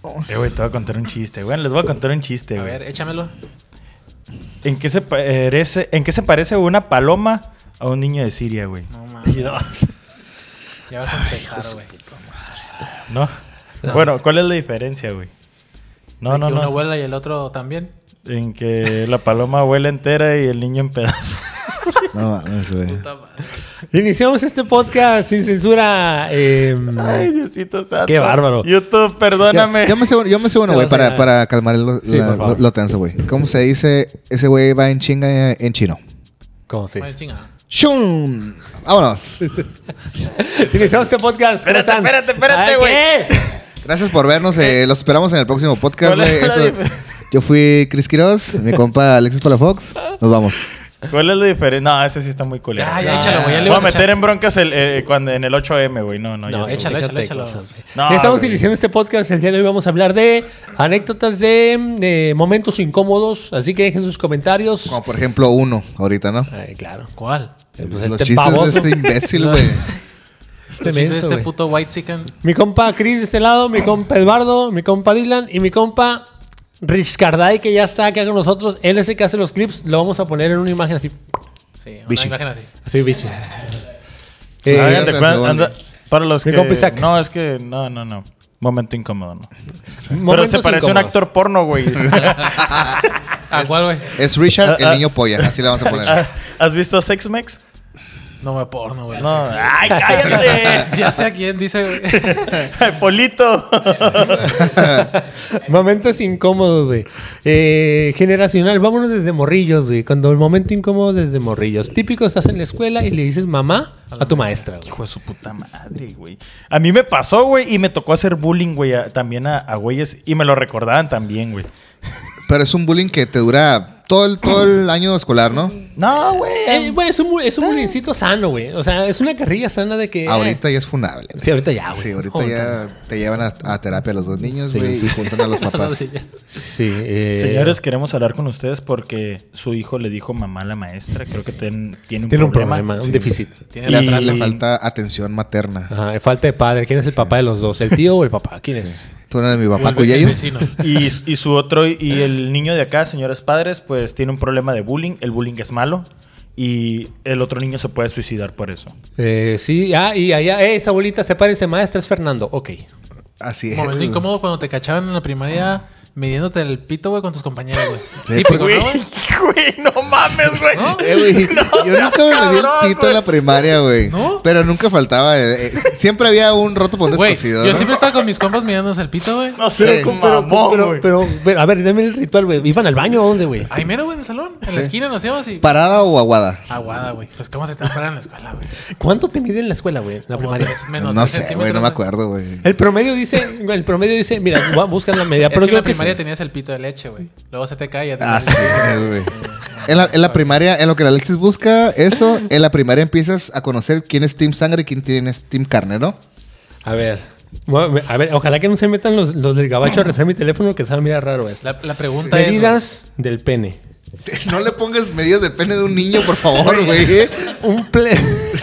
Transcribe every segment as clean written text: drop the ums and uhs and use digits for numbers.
Güey, te voy a contar un chiste. Bueno, les voy a contar un chiste, güey. A ver, échamelo. ¿En qué se parece una paloma a un niño de Siria, güey? No mames. Ya vas a empezar, güey. ¿No? Bueno, ¿cuál es la diferencia, güey? No. Uno vuela y el otro también. En que la paloma vuela entera y el niño en pedazos. No mames, güey. Puta madre. Iniciamos este podcast sin censura. Ay, Diosito santo. Qué bárbaro. YouTube, perdóname. Yo me sé uno, güey, para calmar lo tenso, güey. ¿Cómo se dice? Ese güey va en chinga en chino. ¿Cómo se Ay, dice? chinga. ¡Shun! ¡Vámonos! Iniciamos este podcast. ¿Cómo están? Espérate, güey. Gracias por vernos. Los esperamos en el próximo podcast, ¿Cuál güey. es la diferencia? Yo fui Chris Quiroz, mi compa Alexis Palafox. Nos vamos. ¿Cuál es la diferencia? No, ese sí está muy culero. Ya, échalo, güey. Ya le Voy a vas a meter echar. en broncas en el 8M, güey. No, No, ya. échalo. No, Ya estamos güey. iniciando este podcast. El día de hoy vamos a hablar de anécdotas de momentos incómodos. Así que dejen sus comentarios. Como por ejemplo uno, ahorita, ¿no? Ay, claro. ¿Cuál? Pues Los este chistes baboso. de este imbécil, güey. Este De menso, este güey. puto white chicken. Mi compa Chris de este lado, mi compa Eduardo, mi compa Dylan y mi compa Rich Carday, que ya está aquí con nosotros. Él es el que hace los clips. Lo vamos a poner en una imagen así. Sí, una Bichi. imagen así. Así, bicho. Hagan de sí, cuenta- sí, para los Mi que... compa Isaac. No, es que... No. Momento incómodo, no. Pero Momentos se parece a un incómodos. actor porno, güey. ¿A cuál, güey? Es Richard, el niño polla. Así le vamos a poner. ¿Has visto Sex Mex? No me porno, güey. No. ¡Ay, cállate! Ya sé a quién dice, güey. Polito. Momentos incómodos, güey. Generacional, vámonos desde morrillos, güey. Cuando el momento incómodo desde morrillos. Típico, estás en la escuela y le dices mamá a tu maestra, güey. Hijo de su puta madre, güey. A mí me pasó, güey, y me tocó hacer bullying, güey, también a güeyes. Y me lo recordaban también, güey. Pero es un bullying que te dura todo el año escolar, ¿no? No, güey. Güey, es un bullyingcito sano, güey. O sea, es una carrilla sana de que... Ahorita ya es funable. Sí, ahorita ya, güey. Sí, ahorita ya te llevan a terapia los dos niños, Sí, güey, sí, y juntan a los papás. Sí. Señores, queremos hablar con ustedes porque su hijo le dijo mamá a la maestra. Creo que tiene un tiene un problema. problema, un déficit. Tiene Le, la le frase. falta atención materna. Ajá, falta de padre. ¿Quién es el papá de los dos? ¿El tío o el papá? ¿Quién es? ¿Tú no eres mi papá, El Cuyeyo? vecino. Y su otro, y el niño de acá, señores padres, pues tiene un problema de bullying. El bullying es malo. Y el otro niño se puede suicidar por eso. Sí, y allá, esa abuelita, sepárense, maestra, es Fernando. Ok. Así es. Momento incómodo cuando te cachaban en la primaria midiéndote el pito, güey, con tus compañeros, güey. Sí, Típico, Güey, ¿no, güey? güey, no mames, güey. ¿No? Güey, yo nunca me di el cabrón, pito en la primaria, güey. ¿No? Pero nunca faltaba. Siempre había un roto por un Güey, descosido. yo ¿no? siempre estaba con mis compas midiéndose el pito, güey. No sé, Sí, mamón, güey. pero, a ver, dame el ritual, güey. ¿Iban al baño o dónde, güey? Ahí mero, güey, en el salón. En la esquina nos íbamos y... ¿Parada o aguada? Aguada, güey. Pues, ¿cómo se te para en la escuela, güey? ¿Cuánto te mide en la escuela, güey? En la Como primaria. 3 menos No 3 sé, güey, centímetros, no me acuerdo, güey. El promedio dice, mira, buscan la media. Es Pero que en la creo que primaria sí. tenías el pito de leche, güey. Luego se te cae y ya te Así es, güey. En la primaria, en lo que la Alexis busca eso, en la primaria empiezas a conocer quién es Team Sangre y quién es Team Carne, ¿no? A ver, ojalá que no se metan los del gabacho a rezar mi teléfono, que se va a mirar raro eso. La pregunta es... Medidas del pene. No le pongas medidas del pene de un niño, por favor, güey. Un ple...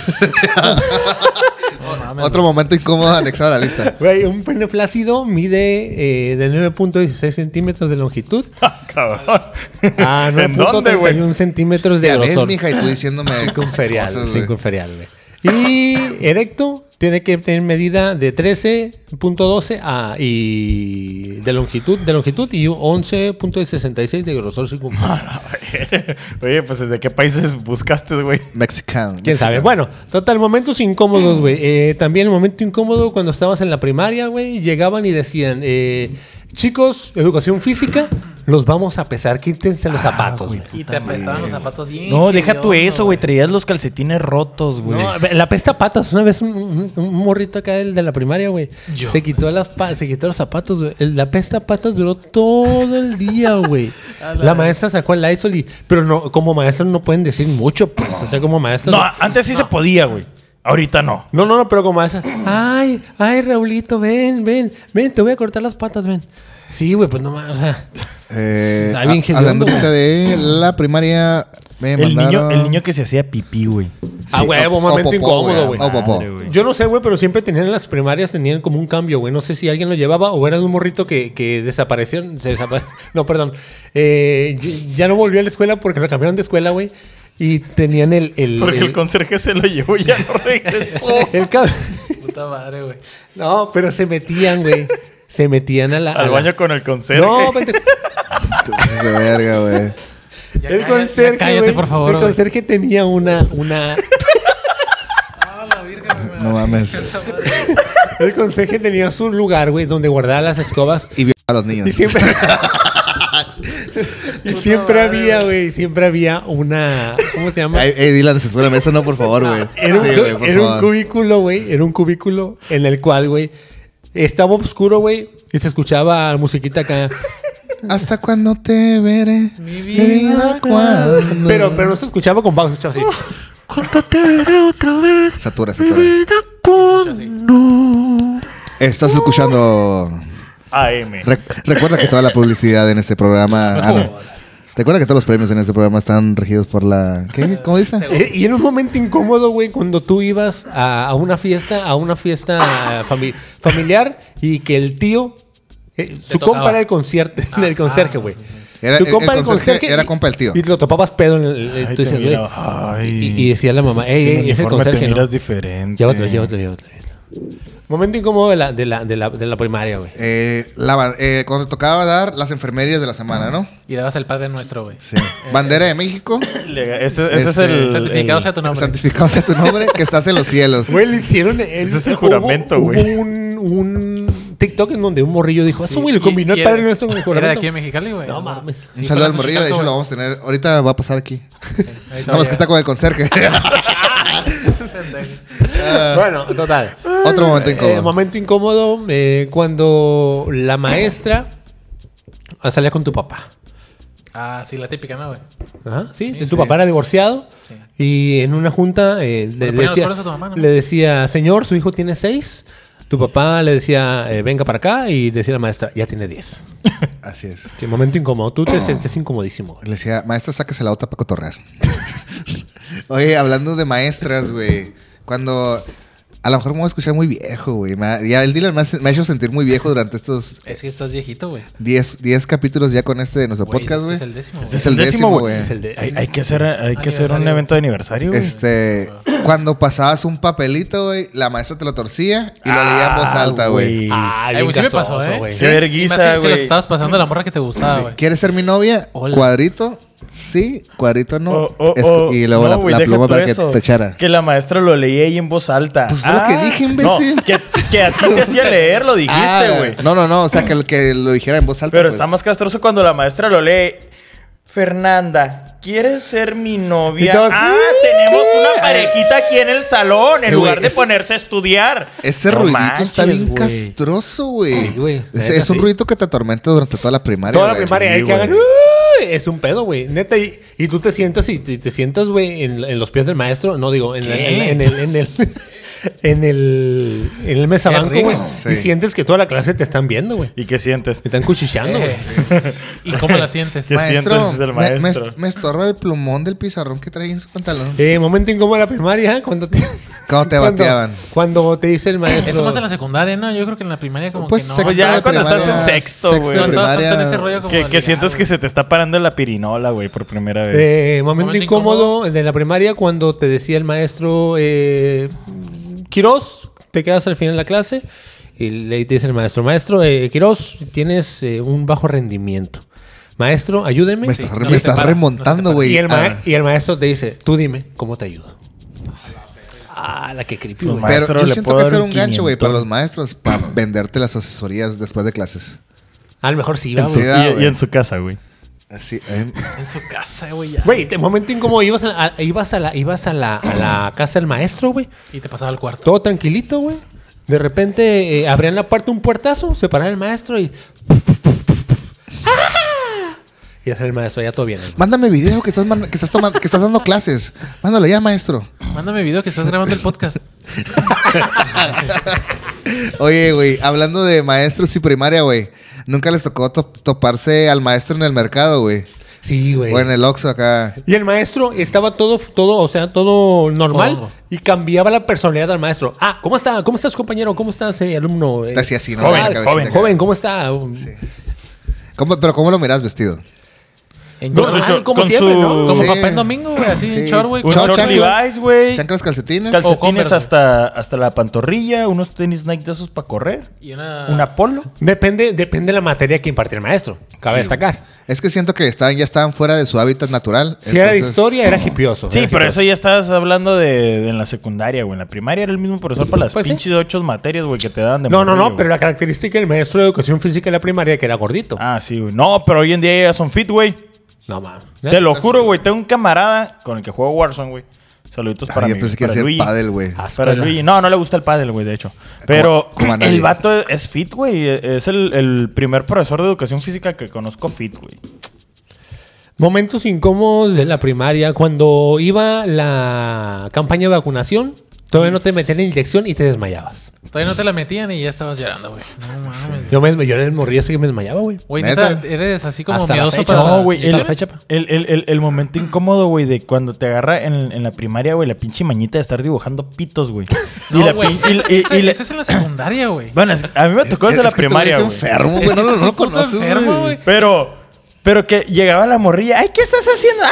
No mames, Otro momento incómodo anexado a la lista. Güey, un pene flácido mide de 9.16 centímetros de longitud Cabrón. a ¿En dónde, güey? 9.31 centímetros de Ya ves, grosor. mija, y tú diciéndome Circunferial, cosas, güey. circunferial, güey. Y erecto tiene que tener medida de 13.12 y de longitud y 11.66 de grosor circunferencial. Oye, pues ¿de qué países buscaste, güey? Mexicano. ¿Quién sabe? Bueno, total, momentos incómodos, güey. También el momento incómodo cuando estabas en la primaria, güey. Llegaban y decían, chicos, educación física, los vamos a pesar, quítense los zapatos, güey. Y te apestaban los zapatos bien. No, deja tú hediondos, eso, güey. Traías los calcetines rotos, güey. No, la pesta patas. Una vez un morrito acá el de la primaria, güey. Yo. Se quitó los zapatos, güey. La pesta patas duró todo el día, güey. La maestra sacó el Lysol pero no, como maestra no pueden decir mucho, pues. O sea, como maestra... No, antes sí se podía, güey. Ahorita no. No, pero como esa. Ay, Raulito, ven, te voy a cortar las patas, ven. Sí, güey, pues no más, o sea. Está bien hablando hediondo, de la primaria, me mandaron... El niño que se hacía pipí, güey. Ah, huevo, momento popó, incómodo, güey. O popó. Madre, güey. Yo no sé, güey, pero siempre tenían en las primarias, tenían como un cambio, güey. No sé si alguien lo llevaba o era de un morrito que desapareció. No, perdón. Ya no volvió a la escuela porque lo cambiaron de escuela, güey. Y tenían Porque el conserje se lo llevó y ya no regresó. Puta madre, güey. No, pero se metían, güey. Se metían al baño con el conserje. No, vente. De verga, güey. El conserje, cállate, güey, por favor, el güey. conserje tenía una... Ah, la virgen, güey. No mames. El conserje tenía su lugar, güey, donde guardaba las escobas. Y vio a los niños. Y siempre... siempre había una... ¿Cómo se llama? Dylan, censúrame eso, no, por favor, güey. Era un, Sí, güey, por era un favor. cubículo, güey. Era un cubículo en el cual, güey, estaba oscuro, güey. Y se escuchaba musiquita acá. ¿Hasta cuándo te veré? Mi vida, ¿cuándo? Pero no se escuchaba con bajo, se escuchaba así. Satura. Se escucha así. Estás escuchando... AM. Recuerda que toda la publicidad en este programa... Recuerda que todos los premios en este programa están regidos por la... ¿Qué? ¿Cómo dice? Y era un momento incómodo, güey, cuando tú ibas a una fiesta, familiar y que el tío... su tocaba. compa era el concierto, el conserje, güey. Era- Su el compa era el conserje conserje. era compa del tío. Y lo topabas pedo en el... Ay, tú dices, te güey, miraba, ay. y decía la mamá, Sin ey, ese uniforme conserje, te ¿no? miras diferente. Llévatelo. Momento incómodo de la primaria, güey. Cuando tocaba dar las enfermerías de la semana, ¿no? Y dabas el Padre Nuestro, güey. Sí. Bandera de México. Ese es el... Santificado sea tu nombre. Santificado sea tu nombre, que estás en los cielos. Güey, le hicieron... Ese es el juramento, güey. Hubo un TikTok en donde un morrillo dijo, eso, güey, le combinó el Padre Nuestro con el Era de juramento. aquí en Mexicali, güey. No mames. Un saludo al morrillo, de hecho lo vamos a tener. Ahorita va a pasar aquí. Ahí Nada más que está con el conserje. Bueno, total. Otro momento incómodo. Momento incómodo cuando la maestra salía con tu papá. Ah, sí, la típica, ¿no, güey? Ajá, sí. Sí, Tu sí. papá era divorciado. Sí. Y en una junta ponían los cuernos a tu mamá, ¿no? le decía, señor, su hijo tiene 6. Tu papá le decía, venga para acá. Y decía la maestra, ya tiene 10. Así es. Sí, momento incómodo. Tú te sientes incomodísimo. Güey. Le decía, maestra, sáquese la otra para cotorrear. Oye, hablando de maestras, güey. Cuando... A lo mejor me voy a escuchar muy viejo, güey. Ya el dealer me ha hecho sentir muy viejo durante estos Es que estás viejito, güey. 10 capítulos ya con de nuestro Güey, podcast, güey. este es el décimo, Este güey. es el décimo, güey. Es el de- Hay que hacer un Aniversario. evento de aniversario, güey. Cuando pasabas un papelito, güey, la maestra te lo torcía y lo leía en voz alta, güey. Ay, Ay, bien güey, sí me casoso, pasó, ¿eh? güey. Qué Y más verguiza, si los güey. estabas pasando a la morra que te gustaba, güey. ¿Quieres ser mi novia? Hola. Cuadrito, sí, cuadrito no. O- Y luego no, güey, la deja pluma tú para eso. que te echara. Que la maestra lo leía ahí en voz alta. Pues fue lo que dije, imbécil. No, que a ti te hacía leer, lo dijiste, güey. No, o sea, que lo dijera en voz alta. Pero pues. está más castroso cuando la maestra lo lee. Fernanda, ¿quieres ser mi novia? Y todos, tenemos una parejita aquí en el salón, en Sí, lugar güey, de ponerse a estudiar. Ese No ruidito manches, está bien güey. castroso, güey. Sí, güey. Es un Sí. ruidito que te atormenta durante toda la primaria. Toda la güey. primaria Sí, hay que güey. hagan. Es un pedo, güey. Neta. Y tú te sientas güey, en los pies del maestro. No digo, en el mesabanco, Qué rico. güey. Sí. Y sientes que toda la clase te están viendo, güey. ¿Y qué sientes? Te están cuchicheando, güey. ¿Y cómo la sientes? ¿Qué Maestro, sientes del maestro? me estorba el plumón del pizarrón que trae en su pantalón. Momento incómodo de la primaria, cuando te... ¿Cómo te bateaban? Cuando te dice el maestro... Eso más en la secundaria, ¿no? Yo creo que en la primaria como Pues que no. sexto Pues ya de cuando estás en primaria, sexto, güey. de No estabas tanto primaria. en ese rollo como Que ligar, sientes que güey. se te está parando la pirinola, güey, por primera vez. Momento Momento incómodo de la primaria cuando te decía el maestro Quirós, te quedas al final de la clase y le dice el maestro, Quirós, tienes un bajo rendimiento. Maestro, ayúdeme. Me Sí, estás no se te para, remontando, no se te güey. Y el maestro te dice, tú dime, ¿cómo te ayudo? La que creepy, Pues, güey. maestro, Pero yo le siento puedo que dar ser un un gancho, güey, 500. para los maestros, para venderte las asesorías después de clases. A lo mejor sí, va, Sí, güey. ah, Y güey. en su casa, güey. Así, En su casa, güey, ya. Güey, momento incómodo, ibas a la casa del maestro, güey. Y te pasaba al cuarto. Todo tranquilito, güey. De repente abrían la puerta un puertazo, se paraba el maestro y... ¡Ah! Y es el maestro, ya todo bien. Mándame video que estás dando clases. Mándalo ya, maestro. Mándame video que estás grabando el podcast. Oye, güey, hablando de maestros y primaria, güey. ¿Nunca les tocó toparse al maestro en el mercado, güey? Sí, güey. O en el Oxxo acá. Y el maestro estaba todo, o sea, todo normal. Todo. Y cambiaba la personalidad del maestro. Ah, ¿cómo está? ¿Cómo estás, compañero? ¿Cómo estás, alumno? Te hacía así, ¿no? Joven, La cabecita joven, acá. Joven, ¿cómo está? Sí. ¿Pero cómo lo miras vestido? En Con short, su- como con siempre, su- ¿no? como Sí. papá en domingo, güey, así en short, güey. Un Short, short chanclas. Levi's, güey. Chanclas, calcetines. O Calcetines Converse, hasta la pantorrilla, unos tenis Nike de esos para correr, Y una... una polo. Depende de la materia que impartía el maestro. Cabe destacar. Es que siento que ya estaban fuera de su hábitat natural. Si era de entonces- historia, era hipioso. Sí, Era pero hipioso. eso ya estabas hablando de en la secundaria, güey. En la primaria era el mismo profesor para las Pues sí. pinches 8 materias, güey, que te daban de No, morrillo, pero güey. la característica del maestro de educación física de la primaria que era gordito. Ah, sí, güey. No, pero hoy en día ya son fit, güey. No, mames. Te lo juro, güey. Tengo un camarada con el que juego Warzone, güey. Saluditos para yo mí. pensé que para hacía Luigi. pádel, güey. Para Luigi. No le gusta el pádel, güey, de hecho. Pero como a nadie. el vato es fit, güey. Es el primer profesor de educación física que conozco fit, güey. Momentos incómodos de la primaria. Cuando iba la campaña de vacunación, todavía no te metían la inyección y te desmayabas. Todavía no te la metían y ya estabas llorando, güey. No mames. Yo era el morrillo así que me desmayaba, güey. Güey, ¿Neta? neta, eres así como Hasta la miedoso fecha. para... No, güey. hasta la fecha, pa. El momento incómodo, güey, de cuando te agarra en la primaria, güey, la pinche mañita de estar dibujando pitos, güey. Y No, la güey. pin- y- y- y la- Ese es en la secundaria, güey. Bueno, a mí me tocó desde la Es que este primaria, güey güey. es enfermo, güey. Es que No estás lo un puto conoces, enfermo, güey. Pero que llegaba la morrilla. ¡Ay, qué estás haciendo!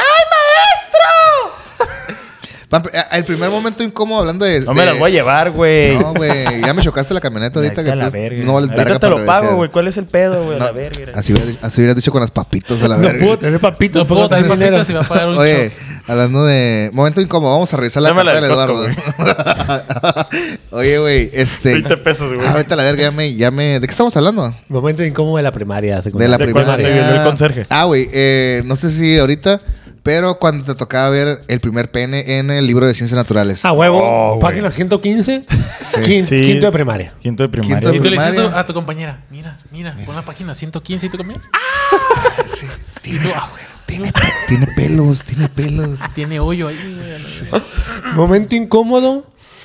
¡Ay, maestro! El primer momento incómodo hablando de... No me las voy a llevar, güey. No, güey. Ya me chocaste la camioneta ahorita. Ahorita Que la tú verga. no vales Ahorita verga te para lo pago, regresar. güey. ¿Cuál es el pedo, güey? No, La verga. así hubieras dicho con las papitos a la No verga. puedo tener papitos. No puedo traer dinero. papitas y va a pagar un Oye, show. hablando de... Momento incómodo. Vamos a revisar la Dámela carta del del Eduardo. Oye, güey. 20 pesos, güey. Ahorita la verga ya me... ¿De qué estamos hablando? Momento incómodo de la primaria. De secundaria. la De cuando primaria. te violó el conserje. Ah, güey. No sé si ahorita... Pero cuando te tocaba ver el primer pene en el libro de ciencias naturales. A huevo. Oh, güey. Página 115. Sí. Quinto de primaria. Quinto de primaria. Quinto de Y tú le dices primaria. a tu compañera, mira, pon la página 115 y tú compañera. Sí. Y tú, güey, Tiene pelos, tiene pelos. tiene hoyo ahí. güey. Momento incómodo.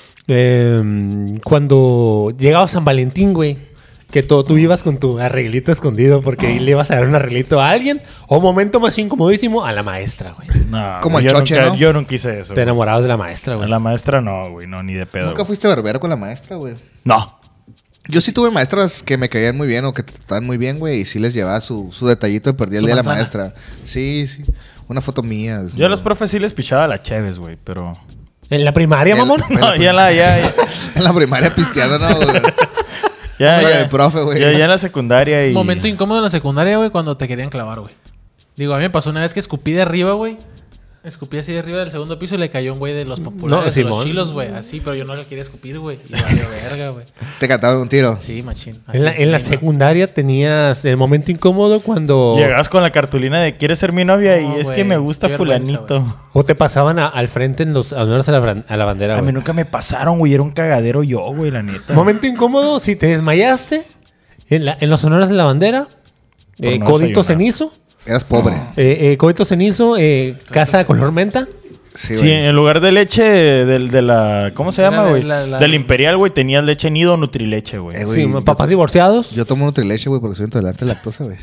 Cuando llegaba San Valentín, güey. Que tú ibas con tu arreglito escondido porque le ibas a dar un arreglito a alguien. O momento más incomodísimo, a la maestra, güey. No, Como güey, el choche, ¿no? Yo nunca hice eso. Te güey. enamorabas de la maestra, A güey. la maestra no, güey. No, ni de pedo. Nunca güey. fuiste barbero con la maestra, güey. No. Yo sí tuve maestras que me caían muy bien o que te trataban muy bien, güey. Y sí les llevaba su detallito de perdí el Su día de la manzana. maestra. Sí, sí. Una foto mía. Yo a los profes sí les pichaba la Cheves, güey, pero... ¿En la primaria, El- mamón? No, ya. En la primaria pisteando, ¿no? Güey? Ya, Con ya. el profe, güey. Ya en la secundaria y... Momento incómodo en la secundaria, güey, cuando te querían clavar, güey. Digo, a mí me pasó una vez que escupí de arriba, güey. Escupí así de arriba del segundo piso y le cayó un güey de los populares, de los Simón. chilos, güey. Así, pero yo no le quería escupir, güey. Y valió verga, güey. Te cantaba un tiro. Sí, machín. En la Así, secundaria tenías el momento incómodo cuando... Llegabas con la cartulina de ¿quieres ser mi novia? No, y es güey, que me gusta qué vergüenza, fulanito. O te pasaban al frente en los honores a la bandera, A mí güey. nunca me pasaron, güey. Era un cagadero yo, güey, la neta. Momento incómodo, si te desmayaste en los honores de la bandera, Por no codito desayunar. cenizo, Eras pobre. codito cenizo, casa de color menta. Sí, Sí, güey. en lugar de leche de la... ¿Cómo se Era llama, güey? la- Del Imperial, güey. Tenías leche nido Nutrileche, güey. Güey, Sí, yo- papás divorciados. Yo tomo Nutrileche, güey, porque soy intolerante a lactosa, güey.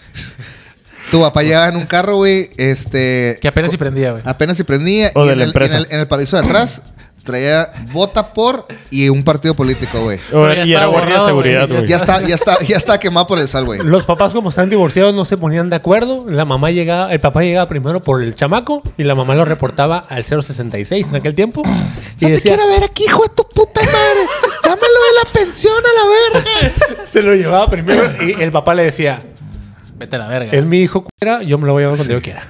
Tu papá llegaba en un carro, güey, Que apenas si prendía, güey. apenas se prendía. O y de en la el, empresa. en el paraíso de atrás traía vota por y un partido político, güey. Pero ya Y era estaba guardia de borrado, seguridad, güey. güey. Ya está quemado por el sal, güey. Los papás, como están divorciados, no se ponían de acuerdo. El papá llegaba primero por el chamaco y la mamá lo reportaba al 066 en aquel tiempo. Y decía, ver aquí, hijo de tu puta madre. Dámelo de la pensión a la verga. se lo llevaba primero y el papá le decía, Vete a la verga. él mi hijo quiera, yo me lo voy a llevar cuando yo quiera.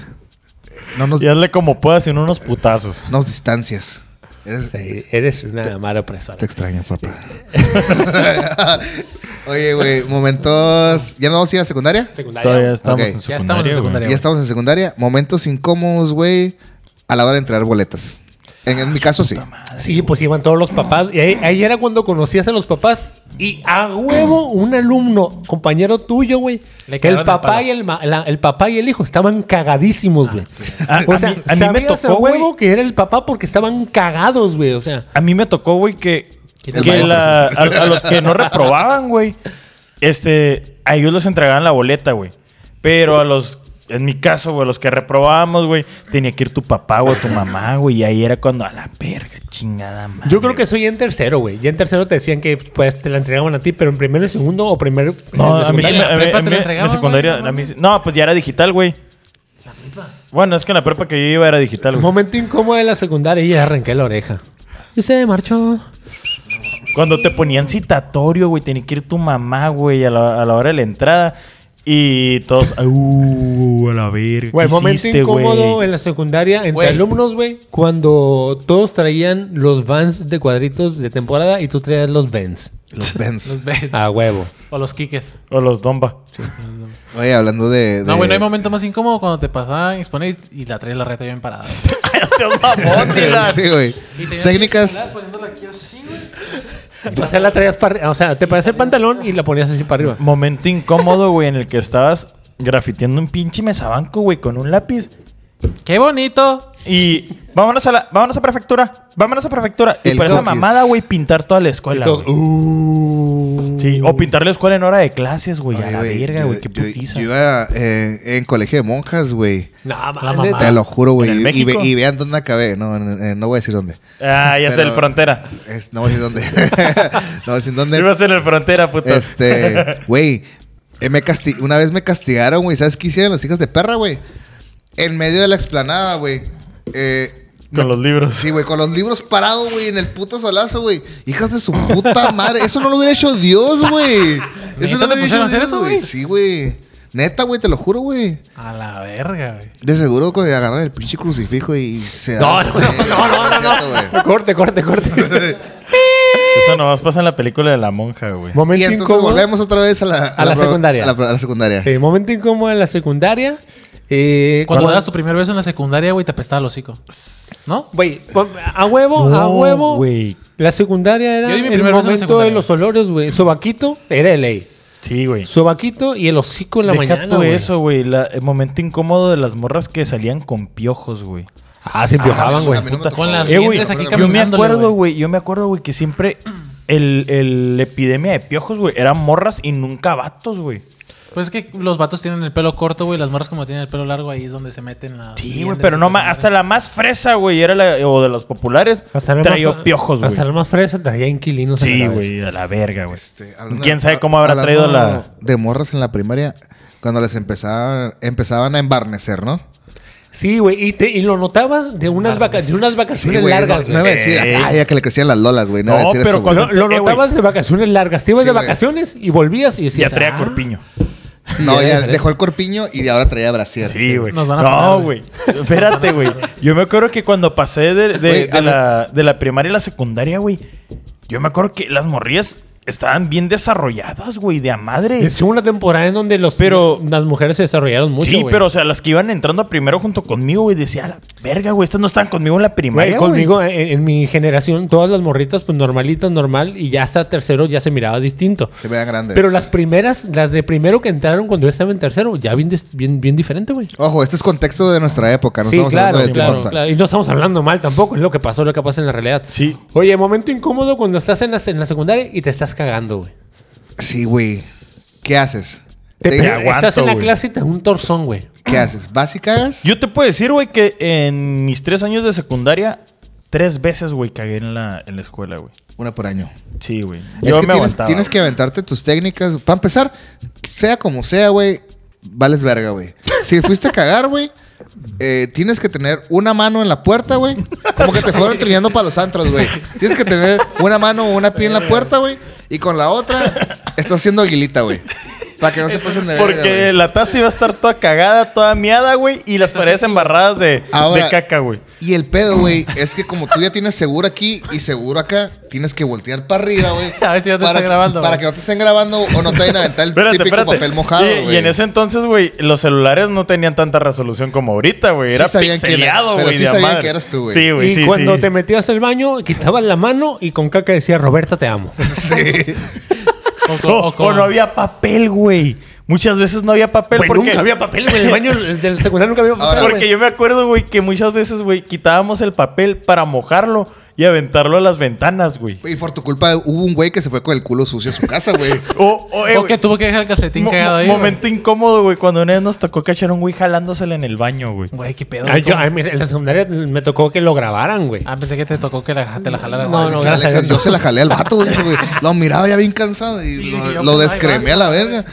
No nos, Y hazle como puedas y unos putazos. nos distancias. Sí, eres una madre opresora. Te extraño, papá. Oye, güey, momentos... ¿Ya no vamos a ir a secundaria? Secundaria. Todavía estamos Ok. en Ya secundaria, estamos en güey. secundaria. Ya estamos en secundaria. Momentos incómodos, güey, a la hora de entregar boletas. En mi caso, sí. Sí, pues iban todos los papás. Y ahí era cuando conocías a los papás Y a huevo, un alumno, compañero tuyo, güey. Le Que el cagaron el papá, palo. el papá y el hijo estaban cagadísimos, güey. O sea, a mí me sabías tocó, a huevo güey. que era el papá porque estaban cagados, güey. O sea, A mí me tocó, güey, que El maestro. a los que no reprobaban, güey, a ellos les entregaban la boleta, güey. Pero a los, en mi caso, güey, los que reprobábamos, güey, tenía que ir tu papá o tu mamá, güey. Y ahí era cuando, a la verga, chingada madre. yo creo que eso ya en tercero, güey. Ya en tercero te decían que pues te la entregaban a ti, pero en primero y segundo o primero. No, en a mí sí secundaria. me, ¿En la prepa te la mi entregaban, secundaria, güey? No a mí sí- no, pues ya era digital, güey. Bueno, es que en la prepa que yo iba era digital, Un güey. momento incómodo de la secundaria y ya arranqué la oreja. Y se marchó. Cuando te ponían citatorio, güey, tenía que ir tu mamá, güey, a la hora de la entrada. Y todos, a la verga. Güey, ¿qué momento hiciste, incómodo güey? en la secundaria entre Güey. alumnos, güey. Cuando todos traían los Vans de cuadritos de temporada y tú traías los Vans. Los Benz. Los Beds. A huevo. O los Kikes. O los Domba. Oye, hablando de... No, güey, no hay momento más incómodo cuando te pasaban a exponer y la traes la reta bien parada. Seas mamón, Dylan. Sí, güey. Y tenías Técnicas... que jalar poniéndola aquí así, güey. O sea, la traías para arriba. O sea, te ponías el pantalón y la ponías así para arriba. Momento incómodo, güey, en el que estabas grafiteando un pinche mesabanco, güey, con un lápiz. ¡Qué bonito! Y vámonos a prefectura. Vámonos a prefectura. Y El por esa cofis. mamada, güey, pintar toda la Y escuela. todos, güey. Sí, o pintar la escuela en hora de clases, güey. Oye, A la güey, verga, yo- güey. Qué yo- putiza. Yo iba en colegio de monjas, güey. No, mamá. mames. Te lo juro, güey. ¿En el Y, México? y vean dónde acabé. No, no voy a decir dónde. Ah, ya sé, Pero- el frontera. No voy a decir dónde. No voy a decir dónde. Ibas en el frontera, puto. Güey, una vez me castigaron, güey. ¿Sabes qué hicieron las hijas de perra, güey? En medio de la explanada, güey. Con los libros. Sí, güey, con los libros parados, güey, en el puto solazo, güey. Hijas de su puta madre. Eso no lo hubiera hecho Dios, güey. Eso ¿Neta no lo te hubiera pusieron a hecho hacer Dios, eso, güey. güey? Sí, güey. Neta, güey, te lo juro, güey. A la verga, güey. De seguro que agarran el pinche crucifijo y se No, dan- no, no. Corte. Eso nomás pasa en la película de la monja, güey. Y Momento entonces incómodo. volvemos otra vez a la secundaria. A la secundaria. Sí, momento incómodo en la secundaria. Cuando das tu primer beso en la secundaria, güey, te apestaba el hocico. ¿No? Güey, a huevo, No, a huevo. güey. La secundaria era Yo di mi el primer beso en la momento de secundaria. los olores, güey. Sobaquito era de ley. Sí, güey. Sobaquito y el hocico en la Deja mañana, tú güey. eso, güey. El momento incómodo de las morras que salían con piojos, güey. Ah, se empiojaban, güey. a mí no me tocó, Con las güey. güey, dientes aquí yo me caminándole, acuerdo, güey. güey. Yo me acuerdo, güey, que siempre el epidemia de piojos, güey, eran morras y nunca vatos, güey. Pues es que los vatos tienen el pelo corto, güey. Las morras como tienen el pelo largo, ahí es donde se meten las... Sí, güey, liendres pero y no cosas más. Hasta así. la más fresa, güey, o de los populares, la traía más- piojos, güey. Hasta la más fresa traía inquilinos en Sí, la cabeza. güey, a la verga, güey. Hablando- ¿Quién sabe cómo habrá hablando traído la...? De morras en la primaria, cuando les empezaban a embarnecer, ¿no? Sí, güey. Y lo notabas de unas vacaciones güey, largas, no iba a güey. decir, ay, ya que le crecían las lolas, güey. No, iba a No, decir pero eso, güey. cuando- Lo güey. notabas de vacaciones largas. Te ibas Sí, de güey. vacaciones y volvías y decías... Ya traía "Ah". corpiño. No, era ya diferente. dejó el corpiño y ahora traía brasier. Sí, güey. Nos van a funar, No, güey. güey. Espérate, güey. Yo me acuerdo que cuando pasé Güey, de la primaria a la secundaria, güey, yo me acuerdo que las morrillas estaban bien desarrolladas, güey, de a madre. Es que hubo una temporada en donde las mujeres se desarrollaron mucho, Sí, güey. pero, o sea, las que iban entrando primero junto conmigo, güey, decía, "A la verga, güey, estas no estaban conmigo en la Güey, primaria, güey". conmigo, en mi generación, todas las morritas, pues normalitas, normal, y ya hasta tercero ya se miraba distinto. Se vean grandes. Pero las primeras, las de primero que entraron cuando yo estaba en tercero, ya bien diferente, güey. Ojo, este es contexto de nuestra época. No Sí, estamos claro, hablando de claro, tiempo actual. claro. Y no estamos hablando mal tampoco, es lo que pasó en la realidad. Sí. Oye, momento incómodo cuando estás en la secundaria y te estás cagando, güey. Sí, güey. ¿Qué haces? Me aguanto, estás en la güey. clase y te da un torzón, güey. ¿Qué haces? ¿Vas y cagas? Yo te puedo decir, güey, que en mis 3 años de secundaria, 3 veces, güey, cagué en la escuela, güey. Una por año. Sí, güey. Es Yo que me tienes, aguantaba. tienes que aventarte tus técnicas. Para empezar, sea como sea, güey, vales verga, güey. Si fuiste a cagar, güey, tienes que tener una mano en la puerta, güey. Como que te fueron entrenando para los antros, güey. Tienes que tener una mano o una pie en la puerta, güey. Y con la otra, estás haciendo aguilita, güey. Para que no se pasen de verga, Porque güey. la taza iba a estar toda cagada, toda miada, güey. Y las paredes embarradas de caca, güey. Y el pedo, güey, es que como tú ya tienes seguro aquí y seguro acá, tienes que voltear para arriba, güey. A ver si ya te para están grabando, Para güey. que no te estén grabando o no te vayan a aventar el Espérate, típico espérate. papel mojado, y güey. en ese entonces, güey, los celulares no tenían tanta resolución como ahorita, güey. Sí Era sabían quién era, pixeleado, pero güey. sí de a sabían madre. que eras tú, güey. Sí, güey, Y sí, cuando sí. te metías al baño, quitabas la mano y con caca decía, Roberta, te amo. Sí. O no había papel, güey. Muchas veces no había papel. Güey, porque nunca había papel, güey. En el baño del secundario nunca había papel, Ahora, Porque güey. yo me acuerdo, güey, que muchas veces, güey, quitábamos el papel para mojarlo y aventarlo a las ventanas, güey. Y por tu culpa hubo un güey que se fue con el culo sucio a su casa, güey. O O güey, que tuvo que dejar el calcetín cagado ahí. momento incómodo, güey, cuando una vez nos tocó cachar a un güey jalándosela en el baño, güey. Güey, qué pedo. Ay, ¿cómo? mira, en la secundaria me tocó que lo grabaran, güey. Pensé que te tocó que te la jalaras. No, no, Dice gracias a Alexa, Dios. yo se la jalé al vato, güey. Lo miraba ya bien cansado y Y lo yo, lo pues, descremé ay, a la vas, verga.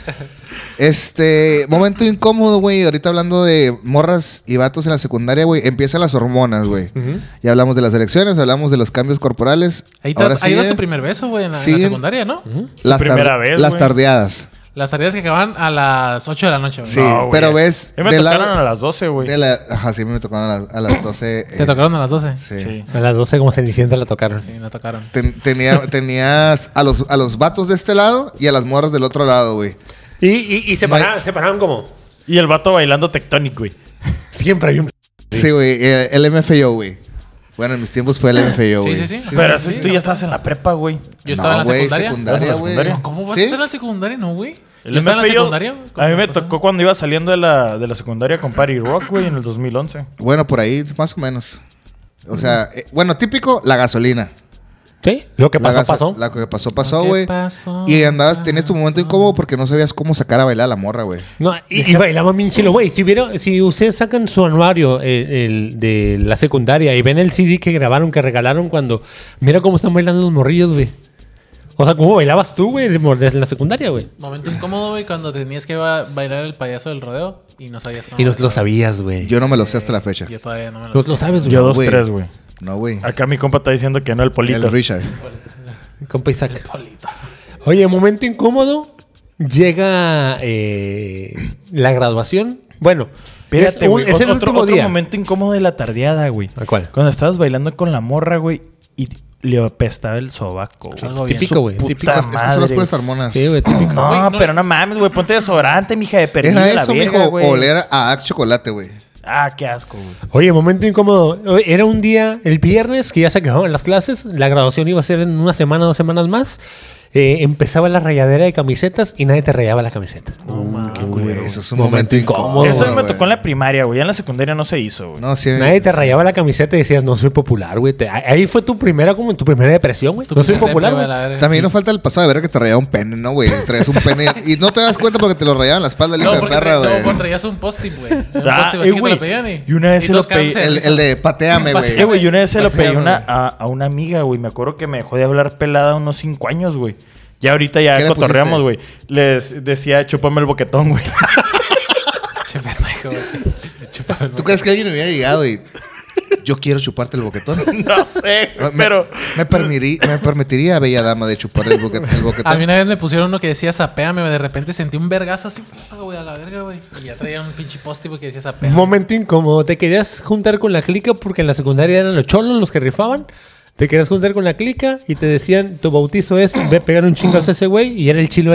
Momento incómodo, güey. Ahorita hablando de morras y vatos en la secundaria, güey. Empiezan las hormonas, güey. Ya hablamos de las elecciones, hablamos de los cambios corporales. Ahí Ahora das sigue tu primer beso, güey, en la siguen- secundaria, ¿no? las primera vez, las güey. tardeadas. Las tareas que acaban a las 8 de la noche, güey. Sí, No, güey. pero ves... A mí me de tocaron la- a las 12, güey. Ajá, sí, me tocaron a las 12. ¿Te tocaron a las 12? Sí. Sí. A las 12 como Cenicienta la tocaron. Sí, me tocaron. Tenías a los vatos de este lado y a las morras del otro lado, güey. Y separaban como... Y el vato bailando Tectonic, güey. Siempre hay un... Sí, güey, el MFAO, güey. Bueno, en mis tiempos fue el MFAO, güey. Sí. Pero eso tú ya estabas en la prepa, güey. Yo estaba en la güey, secundaria. secundaria, ¿Estabas en la güey. secundaria? ¿Cómo vas ¿Sí? a estar en la secundaria? No, güey. El Yo estaba en la MFAO, secundaria. A mí me tocó cuando iba saliendo de la secundaria con Party Rock, güey, en el 2011. Bueno, por ahí, más o menos. O sea, bueno, típico, la gasolina. ¿Sí? Lo que La pasó, gaso- pasó. La que pasó, ¿Qué güey. pasó? Y tenías tu momento incómodo porque no sabías cómo sacar a bailar a la morra, güey. No, y bailaban bien chilo, güey. Si ustedes sacan su anuario el de la secundaria y ven el CD que grabaron, que regalaron cuando... Mira cómo están bailando los morrillos, güey. O sea, ¿cómo bailabas tú, güey, desde la secundaria, güey? Momento incómodo, güey, cuando tenías que bailar el payaso del rodeo y no sabías cómo. Y no bailar. lo sabías, güey. Yo no me lo sé hasta la fecha. Yo todavía no me lo Lo sé. sabes, güey. Yo 2, güey. 3, güey. No, güey. Acá mi compa está diciendo que no, el polito. El Richard. Compa Isaac. Polito. Oye, momento incómodo. Llega la graduación. Bueno, Espérate, güey. es el último otro día. momento incómodo de la tardeada, güey. ¿A cuál? Cuando estabas bailando con la morra, güey, y le apestaba el sobaco, güey. Algo bien. Típico, Su güey. puta Típico. Es que son las madre, puras güey. hormonas. Sí, güey, típico. No, Güey, no. pero no mames, güey. Ponte desodorante, mija de perdido. Era la eso, verga, mijo. güey. Oler a Axe chocolate, güey. Ah, qué asco, güey. Oye, momento incómodo. Era un día, el viernes, que ya se acababan las clases. La graduación iba a ser en una semana, 2 semanas más. Empezaba la rayadera de camisetas y nadie te rayaba la camiseta. No mames. Güey, eso es un momento incómodo. Eso me güey. tocó en la primaria, güey. Ya en la secundaria no se hizo, güey. No, sí. Nadie te rayaba la camiseta y decías, no soy popular, güey. Ahí fue tu primera depresión, güey. No soy popular, güey. También no falta el pasado de ver que te rayaba un pene, ¿no, güey? Traías un pene y no te das cuenta porque te lo rayaban en la espalda el hijo No, de porque perra, güey. no, traías un post-it, güey. Un Ah, post-it así que te güey. lo pedían Y una vez se lo dos pedí- cánceres. El de pateame, güey. Güey, yo una vez se lo pedí Pateame, a una amiga, güey. Me acuerdo que me dejó de hablar pelada unos 5 años, güey. Ya ahorita ya ¿Qué le cotorreamos, güey. pusiste? Les decía, chúpame el boquetón, güey. Che, pendejo, güey. Chúpame el ¿Tú crees que alguien me hubiera llegado y yo quiero chuparte el boquetón? No sé, güey, pero... Me permitiría, bella dama, de chupar el boquetón. A mí una vez me pusieron uno que decía zapéame, de repente sentí un vergazo así, güey, a la verga, güey. Y ya traía un pinche post-it güey, que decía zapéame. Momento incómodo. ¿Te querías juntar con la clica porque en la secundaria eran los cholos los que rifaban? Te querías juntar con la clica y te decían, tu bautizo es, ve a pegar un chingazo a ese güey. Y era el chilo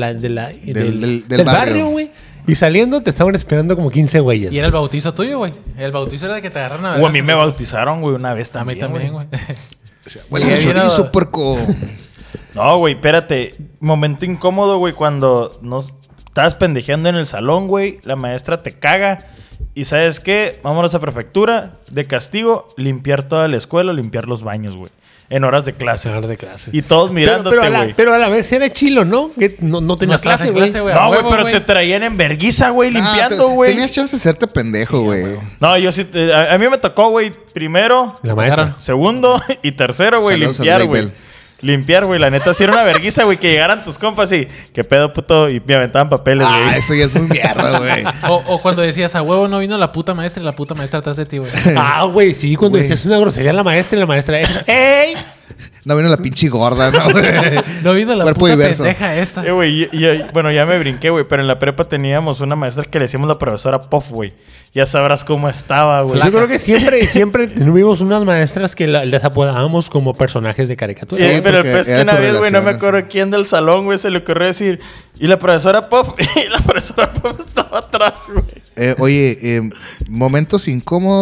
del barrio. barrio, güey. Y saliendo te estaban esperando como 15 güeyes. Y era el bautizo tuyo, güey. El bautizo era de que te agarraron a O a mí vergazos, me güey. bautizaron, güey, una vez A mí también, también, güey. Huele Sí, a vino- chorizo, puerco. No, güey, espérate. Momento incómodo, güey, cuando nos estabas pendejeando en el salón, güey. La maestra te caga. Y ¿sabes qué? Vámonos a prefectura. De castigo, limpiar toda la escuela, limpiar los baños, güey. En horas de clase. de clase. Y todos mirándote, güey. Pero a la vez era chilo, ¿no? Que no tenías estabas clase, en güey. clase, güey. No, a güey, huevo, pero güey. te traían en verguiza, güey, limpiando, güey. Tenías chance de hacerte pendejo, güey. No, yo sí. A mí me tocó, güey, primero, La maestra. segundo y tercero, güey, Saludos a limpiar, Drake güey. Bell. Limpiar, güey. La neta, sí era una verguiza, güey, que llegaran tus compas y... ¿Qué pedo, puto? Y me aventaban papeles, güey. Ah, eso ya es muy mierda, güey. O cuando decías, a huevo no vino la puta maestra y la puta maestra atrás de ti, güey. Ah, güey, sí, cuando Güey. decías una grosería a la maestra y la maestra... ¡Ey! No vino la pinche gorda, ¿no, güey? No vino la Cuerpo puta diverso. pendeja esta. Güey, bueno, ya me brinqué, güey. Pero en la prepa teníamos una maestra que le decíamos la profesora Puff, güey. Ya sabrás cómo estaba, güey. Yo creo que siempre tuvimos unas maestras que les apodábamos como personajes de caricatura. Sí, Sí, pero el porque pez que era una tu vez, güey, no me relación, acuerdo quién del salón, güey, se le ocurrió decir... Y la profesora Puff... Y la profesora Puff estaba atrás, güey. Oye, momentos incómodos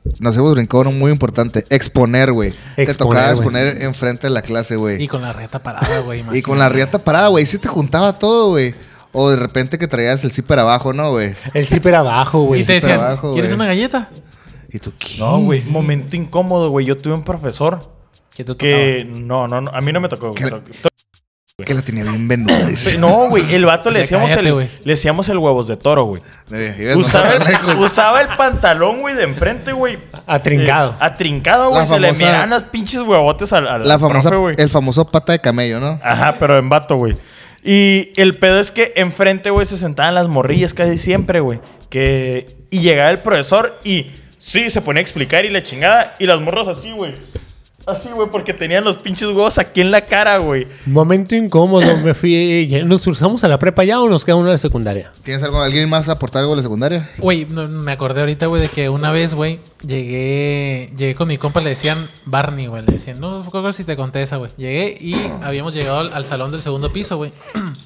nos hemos brincado uno muy importante. Exponer, güey. Te Exponer, tocaba güey. exponer enfrente de la clase, güey. Y con la riata parada, güey. Y con la riata parada, güey. Sí te juntaba todo, güey. O de repente que traías el zipper abajo, ¿no, güey? El zipper abajo, güey. Y te para decían, abajo, ¿quieres güey. una galleta? ¿Y tú qué? No, güey. Momento incómodo, güey. Yo tuve un profesor ¿Qué te que... No. A mí no me tocó. ¿Qué? Que la tenía bien venuda, dice. No, güey. El vato le Ya decíamos cállate, güey. le decíamos el huevos de toro, güey. ¿Ves? No tan lejos. Usaba el pantalón, güey, de enfrente, güey. Atrincado. Atrincado, güey. La Se le famosa- miraban los pinches huevotes al La famosa, profe, güey. el famoso pata de camello, ¿no? Ajá, pero en vato, güey. Y el pedo es que enfrente, güey, se sentaban las morrillas casi siempre, güey. Y llegaba el profesor y sí, se ponía a explicar y la chingada. Y las morras así, güey. Así, güey, porque tenían los pinches huevos aquí en la cara, güey. Momento incómodo. Me fui. ¿Nos cruzamos a la prepa ya o nos queda uno de la secundaria? ¿Tienes alguien más a aportar algo de la secundaria? Güey, me acordé ahorita, güey, de que una vez, güey, llegué con mi compa, le decían Barney, güey. Le decían, no, fue cosa si te conté esa, güey. Llegué y habíamos llegado al salón del segundo piso, güey.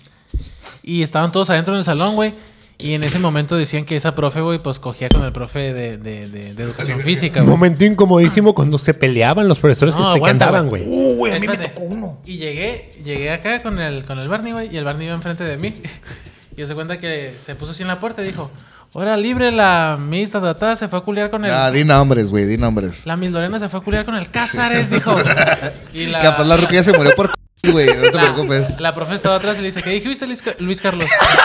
Y estaban todos adentro en el salón, güey. Y en ese momento decían que esa profe, güey, pues cogía con el profe de educación física, güey. Momento incomodísimo cuando se peleaban los profesores No, que aguanta, andaban, güey. güey. Güey, a mí me Espérate. tocó uno. Y llegué acá con el Barney, güey, y el Barney iba enfrente de mí. Y se cuenta que se puso así en la puerta y dijo, hora libre, la Miss Tatata se fue a culiar con el... Ah, di nombres, güey, di nombres. La Miss Lorena se fue a culiar con el Cázares, dijo. Y Capaz la ruquilla se murió por güey, no te preocupes. La profe estaba atrás y le dice, ¿qué dijiste, Luis Carlos?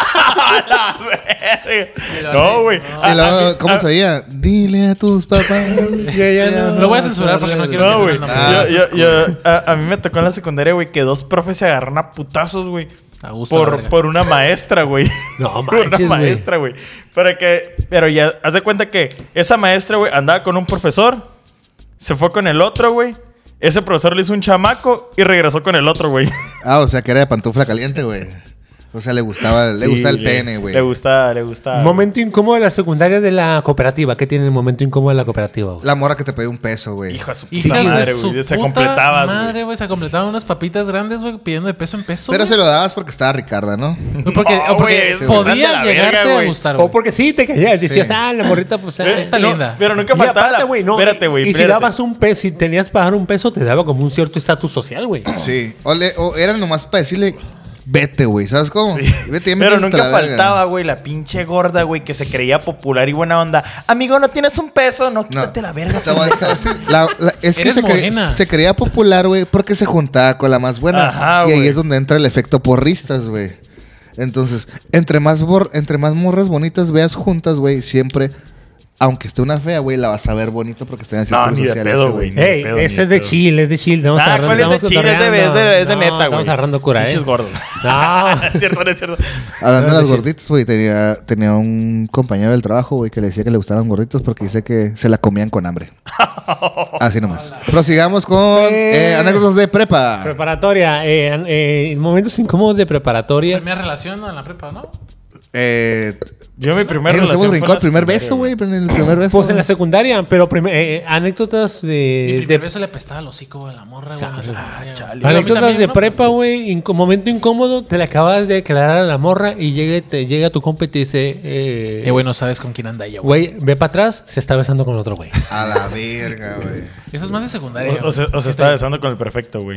A la verga. No, güey. Y luego, ¿cómo se oía? Dile a tus papás. Lo voy a censurar porque no quiero No, que güey. suene el nombre. A mí me tocó en la secundaria, güey, que dos profes se agarraron a putazos, güey. A gusto, la verga. Por una maestra, güey. No Por una manches, güey. maestra, güey. Pero ya, haz de cuenta que esa maestra, güey, andaba con un profesor, se fue con el otro, güey. Ese profesor le hizo un chamaco y regresó con el otro, güey. Ah, o sea, que era de pantufla caliente, güey. O sea, le gustaba el pene, güey. Le gusta. Momento incómodo de la secundaria de la cooperativa. ¿Qué tiene el momento incómodo de la cooperativa, güey? La morra que te pedía un peso, güey. Hijo de su Hija puta de madre, su güey. Se puta completabas, madre, güey. güey. Se completaban unas papitas grandes, güey, pidiendo de peso en peso. Pero güey. se lo dabas porque estaba Ricarda, ¿no? Porque, No, porque güey, podía se van de la llegarte verga, a güey. gustar, O güey. porque sí, te caías. Decías, Sí. la morrita, pues... Está No, linda. pero nunca Y faltaba aparte, güey, no. Espérate, güey. Y si espérate. dabas un peso, si tenías que pagar un peso, te daba como un cierto estatus social, güey. Sí. O era nomás para decirle, vete, güey. ¿Sabes cómo? Sí. Vete, ya me Pero tienes hasta nunca la verga. faltaba, güey, la pinche gorda, güey, que se creía popular y buena onda. Amigo, ¿no tienes un peso? No, quítate la verga. Te voy a decir, es que Eres morena. se creía popular, güey, porque se juntaba con la más buena. Ajá, y ahí güey. es donde entra el efecto porristas, güey. Entonces, entre más morras bonitas veas juntas, güey, siempre, aunque esté una fea, güey, la vas a ver bonito porque está en el No, círculo ni de social pedo, ese, güey. Ey, pedo, ni ese de es de pedo. chill, es de chill. Estamos Ah, agarrando- ¿cuál es de estamos chill? Es de cotorreando. neta, güey. Estamos agarrando cura, Pinches gordos. No. No es cierto, no es cierto. Hablando de No, las sí. gorditas, güey, tenía un compañero del trabajo, güey, que le decía que le gustaban los gorditos porque dice que se la comían con hambre. Así nomás. Prosigamos con anécdotas de prepa. Preparatoria. Momentos incómodos de preparatoria. Primera relación, ¿no? En la prepa, ¿no? Yo mi primer Nos hemos relación fue brincado en el primer la beso, güey. secundaria, En el primer beso. Pues en la secundaria, pero anécdotas Mi de... primer beso le apestaba el hocico, güey, a la morra, güey. en la secundaria, chale. güey. Digo, a mí Anécdotas también, de ¿no? prepa, güey. Momento incómodo, te le acabas de declarar a la morra y llega tu compa y te dice... Güey, no sabes con quién anda ella, güey. Güey, ve para atrás, se está besando con otro güey. A la verga, güey. Eso es más de secundaria. O se güey. estaba besando con el perfecto, güey.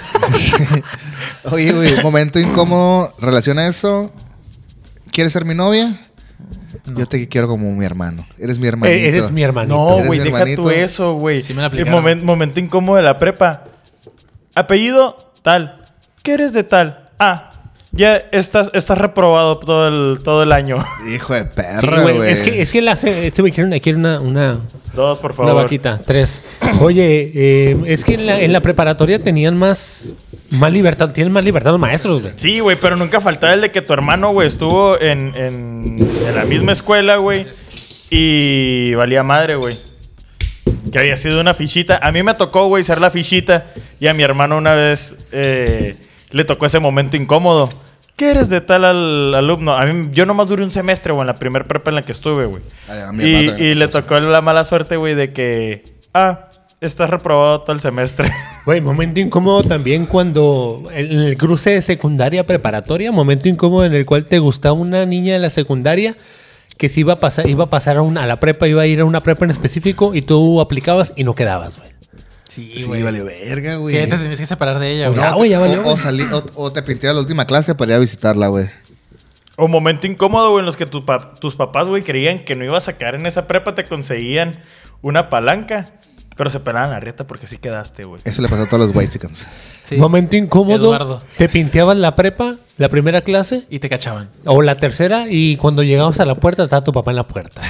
Oye, güey, momento incómodo. Relaciona eso. ¿Quieres ser mi novia? No. Yo te quiero como mi hermano. Eres mi hermanito. Eres mi hermanito. No, Eres güey, mi deja hermanito. tú eso, güey. Sí me la El aplicaron. momento incómodo de la prepa. Apellido, tal. ¿Qué eres de tal? Ah, ya estás reprobado todo el año. Hijo de Sí, perra, güey. güey. Es que este güey quiere una 2, por una favor. vaquita. 3. Oye, es que en la preparatoria tenían más libertad. Tienen más libertad los maestros, güey. Sí, güey, pero nunca faltaba el de que tu hermano, güey, estuvo en la misma escuela, güey. Y valía madre, güey. Que había sido una fichita. A mí me tocó, güey, ser la fichita. Y a mi hermano una vez le tocó ese momento incómodo. ¿Qué eres de tal alumno? A mí, yo nomás duré un semestre, güey, en la primer prepa en la que estuve, güey. Ay, a mi hermano también Y me le pasó tocó la mala suerte, güey, de que... estás reprobado todo el semestre. Güey, momento incómodo también cuando en el cruce de secundaria preparatoria, momento incómodo en el cual te gustaba una niña de la secundaria que si iba a pasar a la prepa, iba a ir a una prepa en específico y tú aplicabas y no quedabas, güey. Sí, Sí, güey. valió verga, güey. ¿Qué te tenías que separar de ella, güey? Ya, güey, ya valió, o, o te pinté a la última clase para ir a visitarla, güey. O momento incómodo, güey, en los que tus papás, güey, creían que no ibas a caer en esa prepa, te conseguían una palanca, pero se pelaban la rieta porque sí quedaste, güey. Eso le pasó a todos los white chickens. Sí. Momento incómodo. Eduardo. Te pinteabas la prepa, la primera clase Y te cachaban. o la tercera y cuando llegabas a la puerta estaba tu papá en la puerta.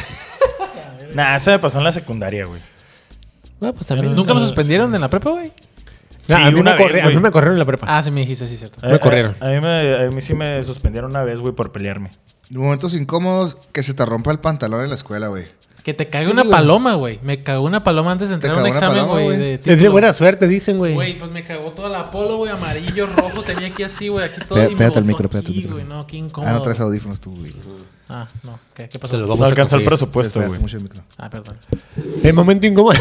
Nah, eso me pasó en la secundaria, güey. Ah, pues también. ¿Nunca lo suspendieron en la prepa, güey? Sí, a, mí una me vez, a mí güey. me corrieron en la prepa. Ah, sí me dijiste, sí, cierto. Me corrieron. A mí sí me suspendieron una vez, güey, por pelearme. Momentos incómodos que se te rompa el pantalón en la escuela, güey. Que te cague Sí, una güey. paloma, güey. Me cagó una paloma antes de entrar a un cagó una examen, paloma, güey. güey. de Es de título. buena suerte, dicen, güey. Güey, pues me cagó toda la polo, güey, amarillo, rojo, tenía aquí así, güey, aquí todo. y me Pégate al botó micro, pégate al aquí, micro. güey, no, qué incómodo. Ah, no traes audífonos tú, güey. Ah, no, ¿qué pasó? Se los No vamos a alcanzó el conseguir. presupuesto, Despegaste güey. mucho el micro. Ah, perdón. El momento incómodo.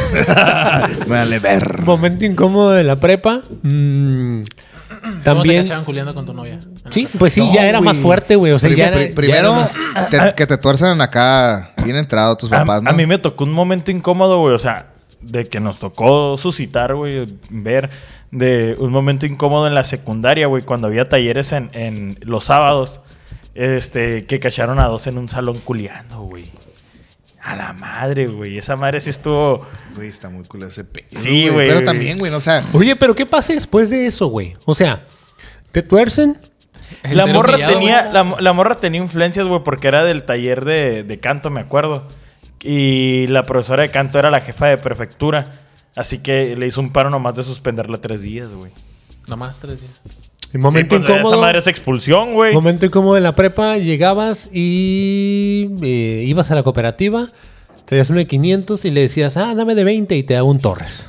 Me vale ver. Momento incómodo de la prepa. ¿Cómo te También. cachaban culiando con tu novia? Sí, pues sí, No, ya era güey. más fuerte, güey. O sea, ya era. Primero, ya era más- que te tuerzan acá bien entrado tus papás, ¿no? A mí me tocó un momento incómodo, güey. O sea, de que nos tocó suscitar, güey, ver de un momento incómodo en la secundaria, güey, cuando había talleres en los sábados, que cacharon a dos en un salón culiando, güey. A la madre, güey. Esa madre sí estuvo... Güey, está muy cool ese pedo. Sí, güey. Pero también, güey, no, o sea... Oye, pero ¿qué pasa después de eso, güey? O sea, te tuercen. El La ser morra, humillado, tenía, güey. la morra tenía influencias, güey, porque era del taller de canto, me acuerdo. Y la profesora de canto era la jefa de prefectura. Así que le hizo un paro nomás de suspenderla 3 días, güey. Nomás 3 días. El momento Sí, pues, incómodo. esa madre es expulsión, güey. Momento incómodo de la prepa, llegabas y ibas a la cooperativa, traías uno de 500 y le decías, dame de 20 y te hago un Torres.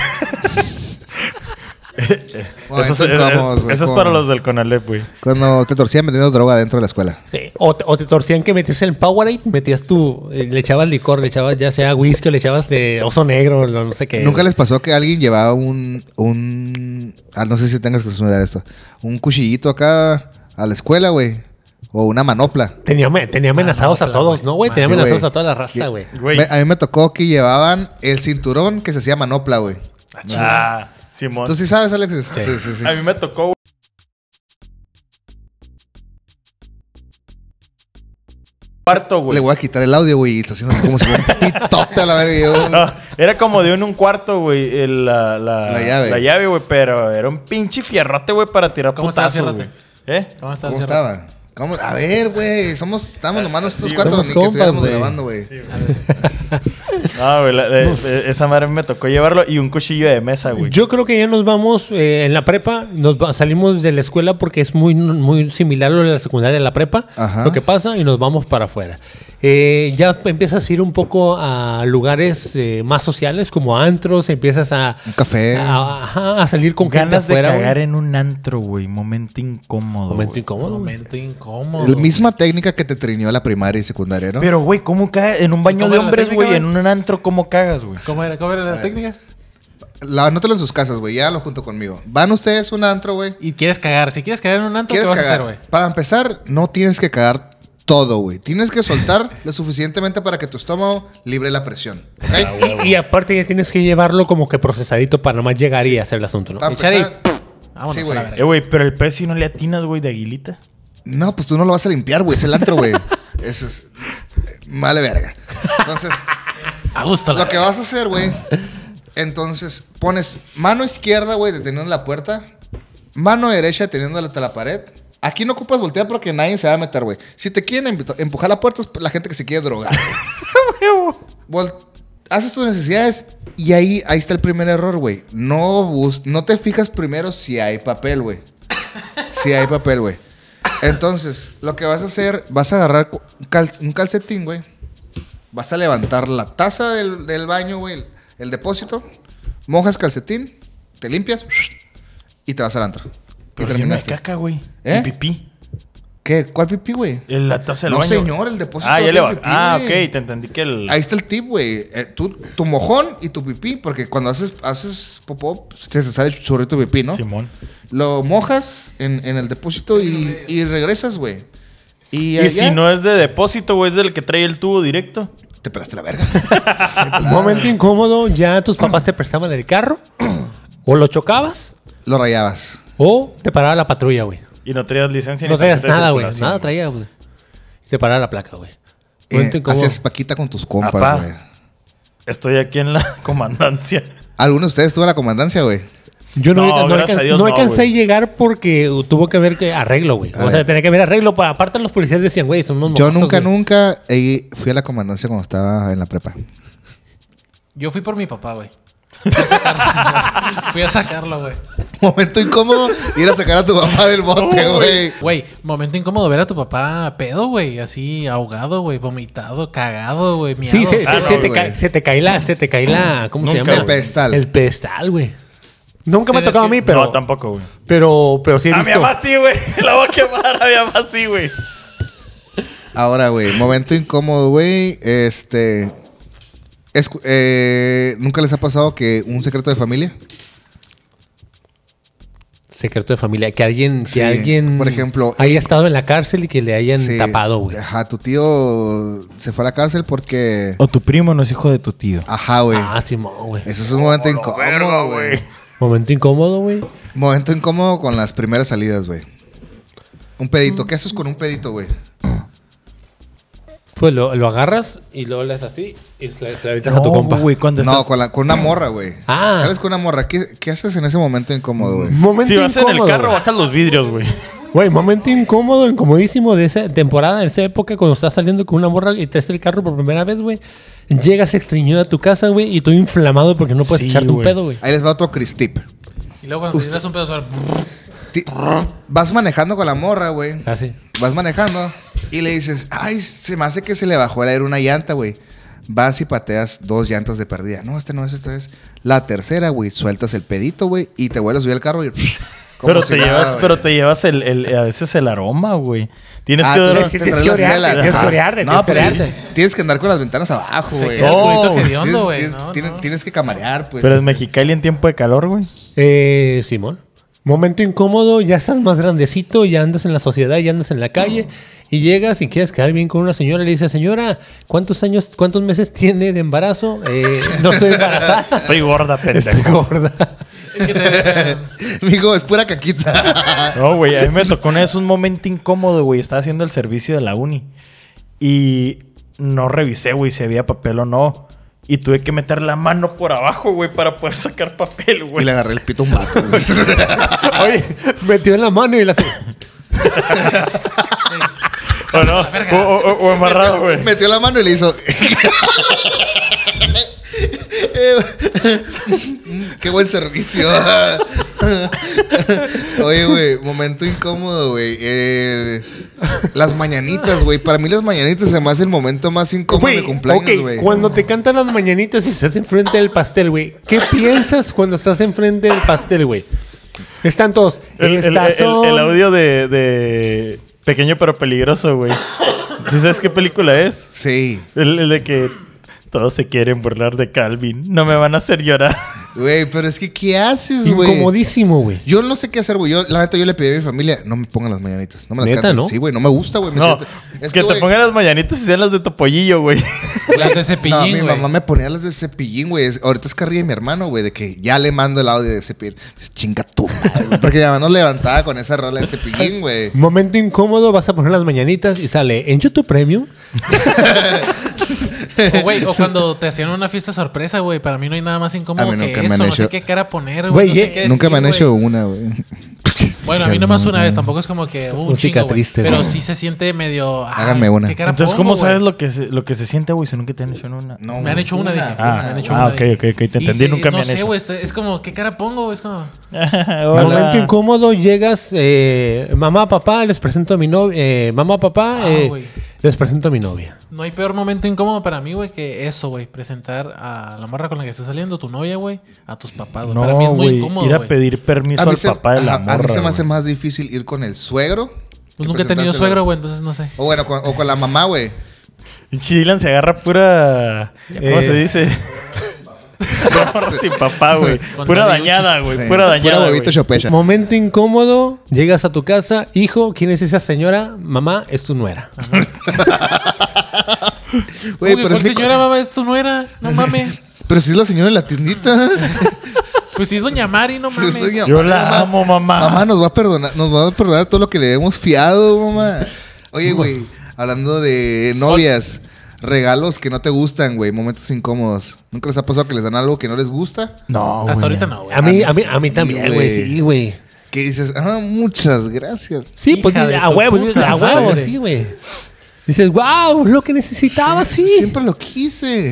Momentos Eso es, incómodos, güey, eso es como para los del Conalep, güey. Cuando te torcían vendiendo droga dentro de la escuela. Sí. O te torcían que metías el Powerade, metías le echabas licor, le echabas ya sea whisky o le echabas de oso negro, no sé qué. ¿Nunca les pasó que alguien llevaba no sé si tengas que estudiar esto. Un cuchillito acá a la escuela, güey? O una manopla. Tenía amenazados a manopla, todos, güey. ¿no, güey? Tenía Sí, amenazados güey. a toda la raza, güey. Güey. A mí me tocó que llevaban el cinturón que se hacía manopla, güey. Ah, Simón. ¿Tú sí sabes, Alexis? Sí. A mí me tocó, güey. Cuarto, güey. Le voy a quitar el audio, güey. Y está haciendo así como si fuera un pitote a la verga. y yo- No, era como de un cuarto, güey, La llave. La llave, güey, pero era un pinche fierrote, güey, para tirar ¿Cómo estaba el putazos, güey. fierrote? ¿Eh? ¿Cómo estaba? ¿Cómo el cierre? estaba? ¿Cómo? A ver, güey. Estamos nomás nosotros sí, cuatro, somos ni que compas, estuviéramos güey. grabando, güey. No, güey, esa madre me tocó llevarlo y un cuchillo de mesa, güey. Yo creo que ya nos vamos en la prepa, salimos de la escuela porque es muy similar lo de la secundaria a la prepa, Ajá. lo que pasa, y nos vamos para afuera. Ya empiezas a ir un poco a lugares más sociales, como antros, empiezas Un café. a salir con Ganas gente de afuera, cagar güey. en un antro, güey. Momento incómodo. Momento güey. incómodo, güey. Momento incómodo. La misma técnica que te trineó la primaria y secundaria, ¿no? Pero, güey, ¿cómo cagas? En un baño ¿Cómo de era la hombres, técnica, güey. En güey? un antro, ¿cómo cagas, güey? ¿Cómo era la técnica? Anótalo en sus casas, güey. Ya lo junto conmigo. Van ustedes a un antro, güey. Y quieres cagar. Si quieres cagar en un antro, ¿qué ¿Quieres vas a cagar? hacer, güey? Para empezar, no tienes que cagar todo, güey. Tienes que soltar lo suficientemente para que tu estómago libre la presión. ¿Ok? Y aparte ya tienes que llevarlo como que procesadito para nomás llegar y hacer el asunto, ¿no? Para Echar y- empezar... Vámonos Sí, a güey. la verga. Güey, pero el pez si no le atinas, güey, de aguilita. No, pues tú no lo vas a limpiar, güey. Es el antro, güey. Eso es... Vale verga. Entonces, A gusto, la lo que vas a hacer, güey... Entonces, pones mano izquierda, güey, deteniendo la puerta. Mano derecha deteniendo la pared. Aquí no ocupas voltear porque nadie se va a meter, güey. Si te quieren empujar la puerta es la gente que se quiere drogar. Haces tus necesidades y ahí está el primer error, güey. No te fijas primero si hay papel, güey. Si hay papel, güey. Entonces, lo que vas a hacer, vas a agarrar un calcetín, güey. Vas a levantar la taza del baño, güey, el depósito. Mojas calcetín, te limpias y te vas al antro. Y Pero yo no hay terminaste. caca, güey. ¿Eh? El pipí. ¿Qué? ¿Cuál pipí, güey? La taza del No, baño. señor, el depósito Ah, ya no le tiene va. pipí, Ah, ok, güey. te entendí que el. Ahí está el tip, güey. Tu mojón y tu pipí, porque cuando haces popó, te sale chorrito pipí, ¿no? Simón. Lo mojas en el depósito y regresas, güey. Y si no es de depósito, güey, es del que trae el tubo directo. Te pelaste la verga. Un momento incómodo, ya tus papás te prestaban el carro, o lo chocabas, Lo rayabas. o te paraba la patrulla, güey. Y no traías licencia No ni traías tarjeta de nada, güey. circulación. Nada traías, güey. Y te paraba la placa, güey. Momento incómodo. Hacías paquita con tus compas, Apá. güey. Estoy aquí en la comandancia. ¿Alguno de ustedes tuvo la comandancia, güey? Yo no, No, gracias a Dios, no no, alcancé a güey. llegar porque tuvo que haber arreglo, güey. A O sea, ver. tenía que haber arreglo. Aparte los policías decían, güey, son unos Yo mocosos, nunca güey. fui a la comandancia cuando estaba en la prepa. Yo fui por mi papá, güey. Fui a sacarlo, güey. Momento incómodo, ir a sacar a tu mamá del bote, güey. Güey, momento incómodo ver a tu papá pedo, güey. Así, ahogado, güey. Vomitado, cagado, güey. Miado. Sí, Ah, se no, te güey. se te cae la... ¿Cómo se Nunca, llama? El pedestal. El pedestal, güey. Nunca me ha Tener tocado a que- mí, pero... No, tampoco, güey. Pero sí he A mi visto... mamá sí, güey. La voy a quemar. A mi mamá sí, güey. Ahora, güey, momento incómodo, güey. ¿Nunca les ha pasado que un secreto de familia? Secreto de familia. Que alguien... Sí, Que alguien... por ejemplo, haya estado en la cárcel y que le hayan Sí. tapado, güey. Ajá, tu tío se fue a la cárcel porque... O tu primo no es hijo de tu tío. Ajá, güey. Ah, Simón, güey. Eso es un momento la incómodo, verga, güey. Momento incómodo, güey. Momento incómodo con las primeras salidas, güey. Un pedito. ¿Qué haces con un pedito, güey? Pues lo agarras y luego le haces así y se le avientas a tu No, compa. güey, cuando No, estás... con una morra, güey. Ah. Sales con una morra. ¿Qué haces en ese momento incómodo, güey? Momento Si vas en el incómodo, carro, güey. bajas los vidrios, güey. Güey, momento incómodo, incomodísimo de esa temporada, de esa época, cuando estás saliendo con una morra y te hace el carro por primera vez, güey. Llegas extrañado a tu casa, güey, y tú inflamado porque no puedes Sí, echarte un güey. pedo, güey. Ahí les va otro Cristip. Y luego cuando necesitas un pedo suave, Vas manejando con la morra, güey. Así. Vas manejando y le dices, ay, se me hace que se le bajó el aire una llanta, güey. Vas y pateas 2 llantas de perdida. No, no es, esta es. La tercera, güey, sueltas el pedito, güey, y te vuelves a subir al carro y... como Pero si te nada, llevas, güey. pero te llevas a veces el aroma, güey. Tienes que tú dar... te Tienes traes que las orearte, telas. tienes que Ajá. orearte, No, tienes que pues, orearte. tienes que andar con las ventanas abajo, güey. queda el culito No, güey. hediondo, güey. Tienes que camarear, pues. Pero es Mexicali en tiempo de calor, güey. Simón. Momento incómodo, ya estás más grandecito, ya andas en la sociedad, ya andas en la calle y llegas y quieres quedar bien con una señora y le dices, señora, ¿cuántos meses tiene de embarazo? No estoy embarazada. Estoy gorda, Estoy pendejo. gorda. Es que te- Mijo, es pura caquita. No, güey, a mí me tocó una vez un momento incómodo, güey. Estaba haciendo el servicio de la uni. Y no revisé, güey, si había papel o no. Y tuve que meter la mano por abajo, güey, para poder sacar papel, Y güey. le agarré el pito a un vato, güey. Oye, metió en la mano y la... O no, o embarrado, güey. Metió la mano y le hizo... Qué buen servicio. Oye, güey, momento incómodo, güey. Las mañanitas, güey. Para mí las mañanitas se me hace el momento más incómodo de cumpleaños, güey. Cuando te cantan las mañanitas y estás enfrente del pastel, güey. ¿Qué piensas cuando estás enfrente del pastel, güey? Están todos... El audio de Pequeño pero Peligroso, güey. ¿Sí sabes qué película es? Sí. El de que todos se quieren burlar de Calvin. No me van a hacer llorar. Güey, pero es que ¿qué haces, güey? Incomodísimo, güey. Yo no sé qué hacer, güey. La neta, yo le pedí a mi familia, no me pongan las mañanitas. No me las ¿Neta, canten. no? Sí, güey, no me gusta, güey. me No, siento- es que te güey, pongan las mañanitas y sean las de Topollillo, güey. Las de No, cepillín, mi güey. mamá me ponía las de cepillín, güey. Ahorita es carrilla de mi hermano, güey, de que ya le mando el audio de cepillín. Dice, chinga tú, madre, güey. Porque mi mamá nos levantaba con esa rola de cepillín, güey. Momento incómodo, vas a poner las mañanitas y sale en YouTube Premium. O, güey, o cuando te hacían una fiesta sorpresa, güey. Para mí no hay nada más incómodo A mí que nunca me eso. han No hecho- sé qué cara poner, Güey, güey. No sé qué Nunca me han decir, hecho güey. una, güey. Bueno, a mí nomás una vez. Tampoco es como que un Música chingo, güey. triste, Pero güey. sí se siente medio... ay, Háganme una. ¿qué cara Entonces, pongo, ¿cómo sabes güey? lo que se siente, güey, si nunca te han hecho una? No, Me han hecho una, dije. Ah, me han hecho ah, una, ok, dije. ok, te Y entendí, sí, nunca me han No sé, hecho. güey. Es como, ¿qué cara pongo? Es como... Momento incómodo, llegas, mamá, papá, les presento a mi novia. Mamá, papá, güey. les presento a mi novia. No hay peor momento incómodo para mí, güey, que eso, güey. Presentar a la morra con la que estás saliendo, tu novia, güey, a tus papás, güey. Para mí es No, muy güey, incómodo, ir a güey. pedir permiso al papá de la morra, a mí se me hace güey. más difícil ir con el suegro. Pues nunca he tenido presentárselo. suegro, güey, entonces no sé. O bueno, con la mamá, güey. Pinche Dylan se agarra pura... ¿Cómo se dice? Morra sin papá, güey. Con Pura mariachis. dañada, güey. Sí. Pura dañada, Pura huevito güey. chopecha. Momento incómodo, llegas a tu casa, hijo, ¿quién es esa señora? Mamá, es tu nuera. Güey, Uy, pero ¿cuál es que... señora, mamá? Esto no era. No mames. Pero si es la señora de la tiendita. Pues si es doña Mari, no Si es mames. doña Yo Mari, la amo, mamá. Mamá nos va a perdonar todo lo que le hemos fiado, mamá. Oye, güey, hablando de novias, regalos que no te gustan, güey, momentos incómodos. ¿Nunca les ha pasado que les dan algo que no les gusta? No, güey. Hasta ahorita no, güey. A mí también, güey, sí, güey. Que dices, muchas gracias. Sí, pues Hija de a tu huevo, puta a huevo, madre. sí, güey. Dices, wow, lo que necesitaba, sí. Siempre lo quise.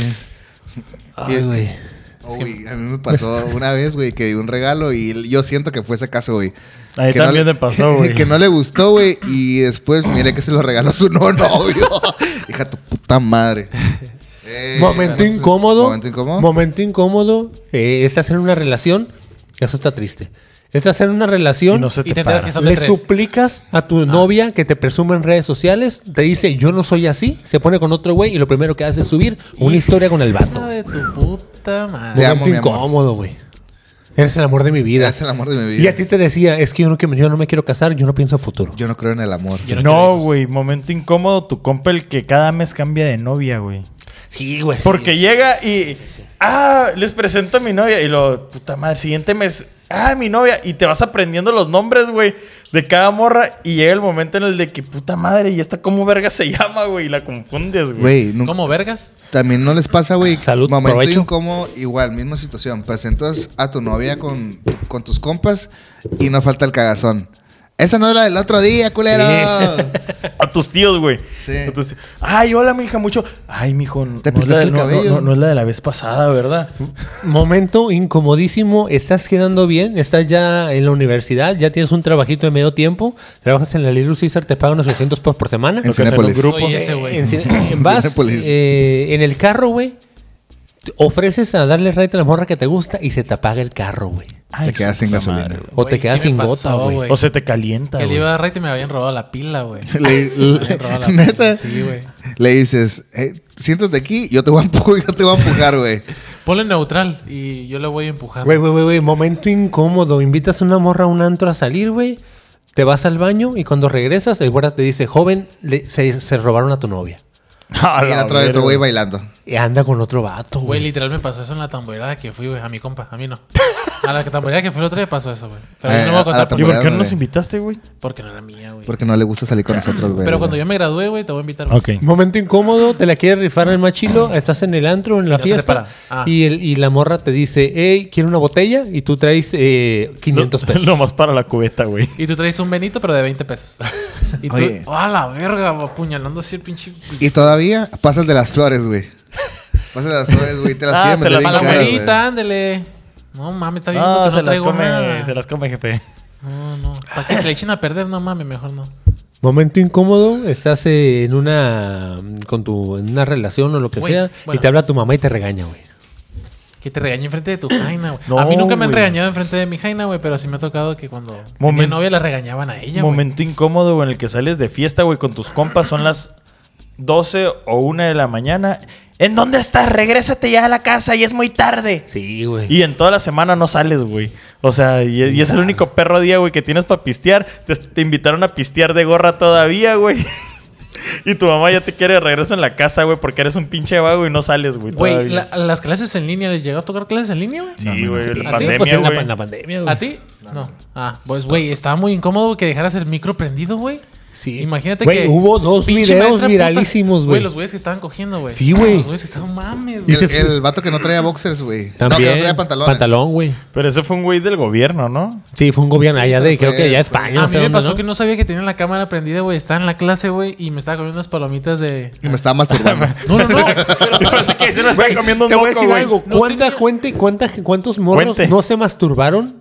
Ay, güey. Oh, güey, a mí me pasó una vez, güey, que di un regalo y yo siento que fue ese caso, güey. A mí Que no también le- me pasó, güey. Que no le gustó, güey, y después miré que se lo regaló su nuevo novio. Hija tu puta madre. Momento Entonces, incómodo. Momento incómodo. Momento incómodo. Estás en una relación. Eso está triste. Estás en una relación. Y no se Y te te enteras para. que son de Le 3. suplicas a tu novia que te presume en redes sociales. Te dice, yo no soy así. Se pone con otro güey y lo primero que hace es subir una historia con el vato. Hija de tu puta madre. Te amo, Momento mi amor. incómodo, güey. Eres el amor de mi vida. Es el amor de mi Y vida. a ti te decía, es que yo no me quiero casar, yo no pienso a futuro. Yo no creo en el amor. Yo no No, quiero hijos. güey. Momento incómodo. Tu compa el que cada mes cambia de novia, güey. Sí, güey. Porque llega y... les presento a mi novia. Y lo... Puta madre, siguiente mes... mi novia. Y te vas aprendiendo los nombres, güey, de cada morra. Y llega el momento en el de que, puta madre, ¿y esta cómo verga se llama, güey? Y la confundes, güey. Güey, nunca- ¿Cómo vergas? también no les pasa, güey. Salud, Momento provecho. incómodo, igual, misma situación. Presentas a tu novia con tus compas y no falta el cagazón. Esa no era del otro día, culero. A tus tíos, güey. Sí. A tus tíos. Ay, hola, mija, mucho. Ay, mijo, Te no es pintaste la el cabello. no es la de la vez pasada, ¿verdad? Momento incomodísimo, estás quedando bien, estás ya en la universidad, ya tienes un trabajito de medio tiempo, trabajas en la Little Caesar, te pagan unos 800 pesos por semana. En Lo que hacen Cinépolis. un grupo. Soy ese, güey. Vas Cinépolis. en el carro, güey, ofreces a darle ride a la morra que te gusta y se te apaga el carro, güey. Ay, Te quedas su sin puta gasolina. madre, güey. O te Güey, quedas sí me sin pasó, gota, güey. O se te calienta, Que le güey. iba a dar right y me habían robado la pila, güey. Le, Me habían robado la neta, pila. Sí, güey. le dices, siéntate aquí, yo te voy a empujar, güey. Ponle neutral y yo le voy a empujar. Güey, momento incómodo, invitas a una morra a un antro a salir, güey, te vas al baño y cuando regresas, el guarda te dice, joven, se robaron a tu novia. A Y la otro verga. güey bailando. Y anda con otro vato, Güey, güey. literal me pasó eso en la tamborada que fui, güey. A mi compa, a mí no. A la tamborada que fui el otro día pasó eso, güey. Pero yo no voy a A la contar ¿Y por tamborada, qué no nos güey. invitaste, güey? porque no era mía, güey. Porque no le gusta salir con nosotros, güey. Pero cuando yo me gradué, güey, te voy a invitar. güey. Ok. Momento incómodo, te la quieres rifar el machilo, estás en el antro, en la Ya se te fiesta, para. Ah. y la morra te dice, hey, ¿quiere una botella? Y tú traes 500 pesos. Nomás para la cubeta, güey. Y tú traes un Benito, pero de 20 pesos. Y tú, Oye. ¡ah, la verga! Apuñalando así el pinche. Y todavía pasas de las flores, güey. Pasas de las flores, güey. Te las Ah, quieren se vender las bien Para la caras, güerita, ándele. No mames, está viendo que No, no se las traigo come, nada. se las come, jefe. No. Para que se le echen a perder, no mames, mejor no. Momento incómodo, estás en una relación o lo que Güey, sea, bueno. y te habla tu mamá y te regaña, güey. Que te regañe enfrente de tu jaina, güey. No, a mí nunca me han güey. regañado enfrente de mi jaina, güey, pero sí me ha tocado que cuando mi Momen- novia la regañaban a ella, güey. Momento incómodo, güey, en el que sales de fiesta, güey, con tus compas. Son las 12 o 1 de la mañana. ¿En dónde estás? Regrésate ya a la casa, y es muy tarde. Sí, güey. Y en toda la semana no sales, güey. O sea, y es el único perro día, güey, que tienes para pistear. Te invitaron a pistear de gorra todavía, güey. Y tu mamá ya te quiere de regreso en la casa, güey, porque eres un pinche vago y no sales, güey. Güey, todavía. las clases en línea, ¿les llegó a tocar clases en línea, güey? Sí, güey, ¿A la ti? pandemia, Pues en güey. la pandemia, güey. ¿A ti? No. Ah, pues, güey, estaba muy incómodo que dejaras el micro prendido, güey. Sí. Imagínate Güey, que... hubo 2 pinche videos maestra puta- viralísimos, güey. Los güeyes que estaban cogiendo, güey. Sí, güey. Los güeyes que estaban mames, Y güey. el vato que no traía boxers, güey. No, que También. no traía pantalones. Pantalón, güey. Pero ese fue un güey del gobierno, ¿no? Sí, fue un gobierno allá de, fue- creo que allá de fue- España. A no mí sé me dónde, pasó ¿no? que no sabía que tenía la cámara prendida, güey. Estaba en la clase, güey, y me estaba comiendo unas palomitas de... Y me estaba masturbando. No. Parece que se lo están comiendo un Te voy a moco, decir güey. algo. No ¿Cuántos morros Cuente. no se masturbaron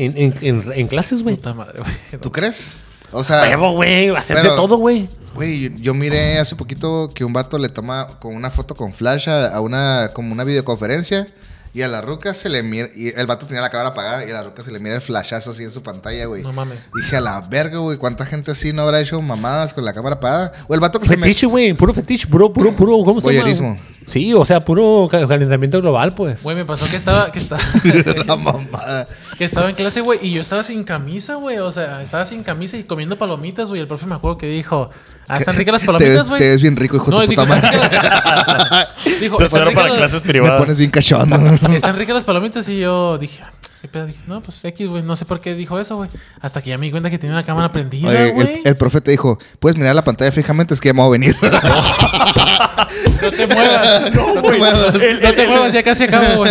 en clases, güey? Puta madre, güey. ¿Tú crees? O sea, Huevo, güey. Hacer de pero- todo, güey. güey, yo miré hace poquito que un vato le toma con una foto con flash a una videoconferencia Y a la ruca se le mira... Y el vato tenía la cámara apagada y a la ruca se le mira el flashazo así en su pantalla, güey. No mames. Dije, a la verga, güey. ¿Cuánta gente así no habrá hecho mamadas con la cámara apagada? O el vato que Fetiche, güey. Puro fetiche. Puro. ¿Cómo se llama? Voyerismo. Sí, o sea, puro calentamiento global, pues. Güey, me pasó que estaba La mamada. que estaba en clase, güey, y yo estaba sin camisa, güey. O sea, estaba sin camisa y comiendo palomitas, güey. El profe me acuerdo que dijo, están ricas las palomitas, güey. Te ves bien rico, hijo de tu dijo, puta madre. dijo, Te están espero para ricas, clases Me privadas. pones bien cachondo. están ricas las palomitas. Y yo dije, ¿qué pedo? Dije, no, pues X, güey. No sé por qué dijo eso, güey. Hasta que ya me di cuenta que tenía una cámara prendida, Oye, güey. el profe te dijo, puedes mirar la pantalla fijamente, es que ya me voy a venir. No te muevas. No te muevas. No te muevas, ya casi acabo, güey.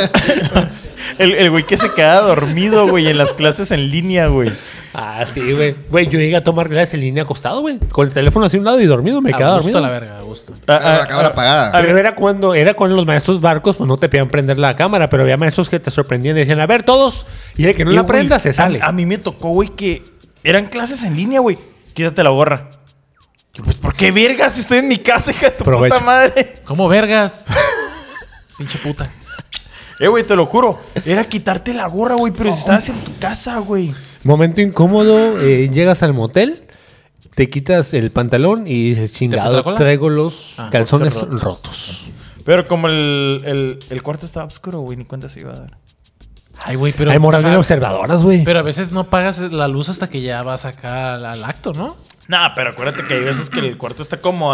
El güey que se queda dormido, güey, en las clases en línea, güey. Ah, sí, güey. Güey, yo llegué a tomar clases en línea acostado, güey. Con el teléfono así a un lado y dormido. Me quedaba A gusto dormido. la verga, a gusto. La cámara apagada. Pero era cuando los maestros barcos pues no te pedían prender la cámara, pero había maestros que te sorprendían y decían, a ver, todos. Y el que no la güey, prenda se sale. A mí me tocó, güey, que eran clases en línea, güey. Quítate la gorra. Y pues, ¿por qué vergas? Estoy en mi casa, hija de tu Provecho. puta madre. ¿Cómo vergas? Pinche puta. Güey, te lo juro. Era quitarte la gorra, güey, pero si estabas en tu casa, güey. Momento incómodo, llegas al motel, te quitas el pantalón y dices, ¿Te chingado, pasó la cola? traigo los calzones por ser rotos. rotos. Pero como el cuarto estaba oscuro, güey, ni cuenta se iba a dar. Ay, güey, pero... Hay moras o sea, bien observadoras, güey. Pero a veces no pagas la luz hasta que ya vas acá al acto, ¿no? Nah, pero acuérdate que hay veces que el cuarto está como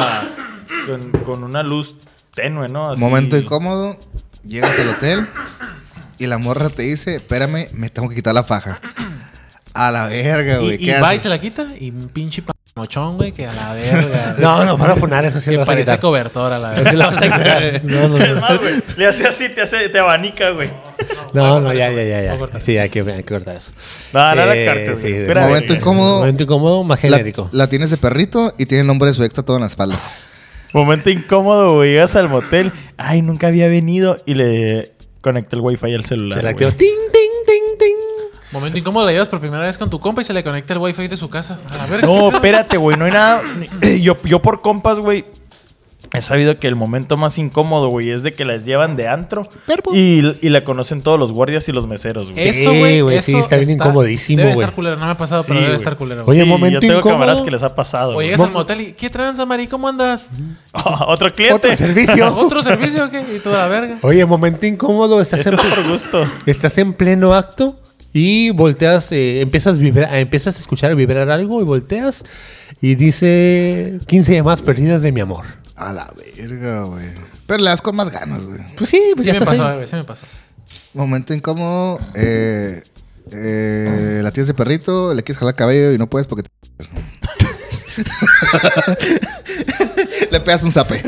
con una luz tenue, ¿no? Así. Momento incómodo, llegas al hotel y la morra te dice, espérame, me tengo que quitar la faja. A la verga, güey. Y va y se la quita y un pinche panochón, güey, que a la verga. No, para poner eso sí Que lo vas a parece quitar. cobertor a la Eso sí verga. lo vas a quitar. No, Es más, güey, le hace así, te abanica, güey. no, ya. Voy a cortar Sí, hay que cortar eso. No, no la cartes, güey. sí, Espera, momento verga. incómodo. Momento incómodo, más genérico. La tienes de perrito y tiene el nombre de su ex todo en la espalda. Momento incómodo, güey. Llegas al motel. Ay, nunca había venido. Y le conecté el wifi al celular. Se la güey. activó. Ting, ting, ting, ting. Momento incómodo, la llevas por primera vez con tu compa y se le conecta el wifi de su casa. A la verga. No, espérate, güey. No hay nada. Yo por compas, güey. He sabido que el momento más incómodo, güey, es de que las llevan de antro y la conocen todos los guardias y los meseros, güey. Eso, Sí, güey, sí, eso está bien incomodísimo, Debe güey. estar culero. No me ha pasado, Sí, pero debe güey. estar culero. Oye, Sí, momento yo tengo incómodo. camaradas que les ha pasado, O güey. llegas al motel y... ¿Qué tranza, Mari? ¿Cómo andas? Otro cliente. Otro servicio. ¿Otro servicio o qué? Y toda la verga. Oye, momento incómodo. Esto es por gusto. Estás en pleno acto y volteas, empiezas a escuchar vibrar algo y volteas y dice 15 llamadas perdidas de mi amor. A la verga, güey. Pero le das con más ganas, güey. Pues sí, pues Sí ya me estás pasó, ahí. güey. Sí me pasó. Momento incómodo, la tienes de perrito, le quieres jalar cabello y no puedes porque le pegas un zape.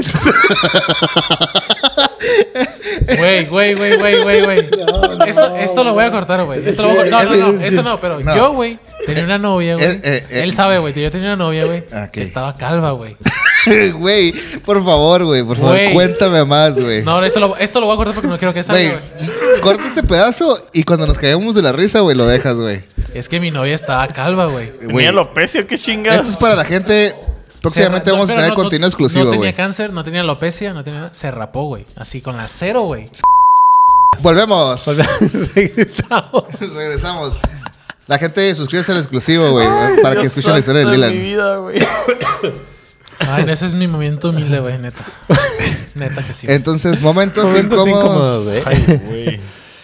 Güey. Esto lo voy a cortar, güey. Esto lo voy a cortar. No, eso no, pero No. yo, güey, tenía una novia, güey. Él sabe, güey. Yo tenía una novia, güey. Ok. Que estaba calva, güey. Güey, por favor, Güey. cuéntame más, güey. No, esto lo voy a cortar porque no quiero que salga, Güey, güey. corta este pedazo y cuando nos caigamos de la risa, güey, lo dejas, güey. Es que mi novia estaba calva, güey. Tenía alopecia, qué chingas. Esto es para la gente. Próximamente vamos a Pero tener contenido exclusivo, No tenía güey. cáncer, no tenía alopecia, no tenía nada. Se rapó, güey. Así con la cero, güey. Volvemos. Regresamos. Regresamos. La gente suscríbase al exclusivo, güey, para que Dios escuchen la historia de santo de mi Dylan. vida, güey. Ay, no, ese es mi momento humilde, güey, neta. Neta que sí. Entonces, momentos Momentos incómodos, incómodos. güey. Ay, güey.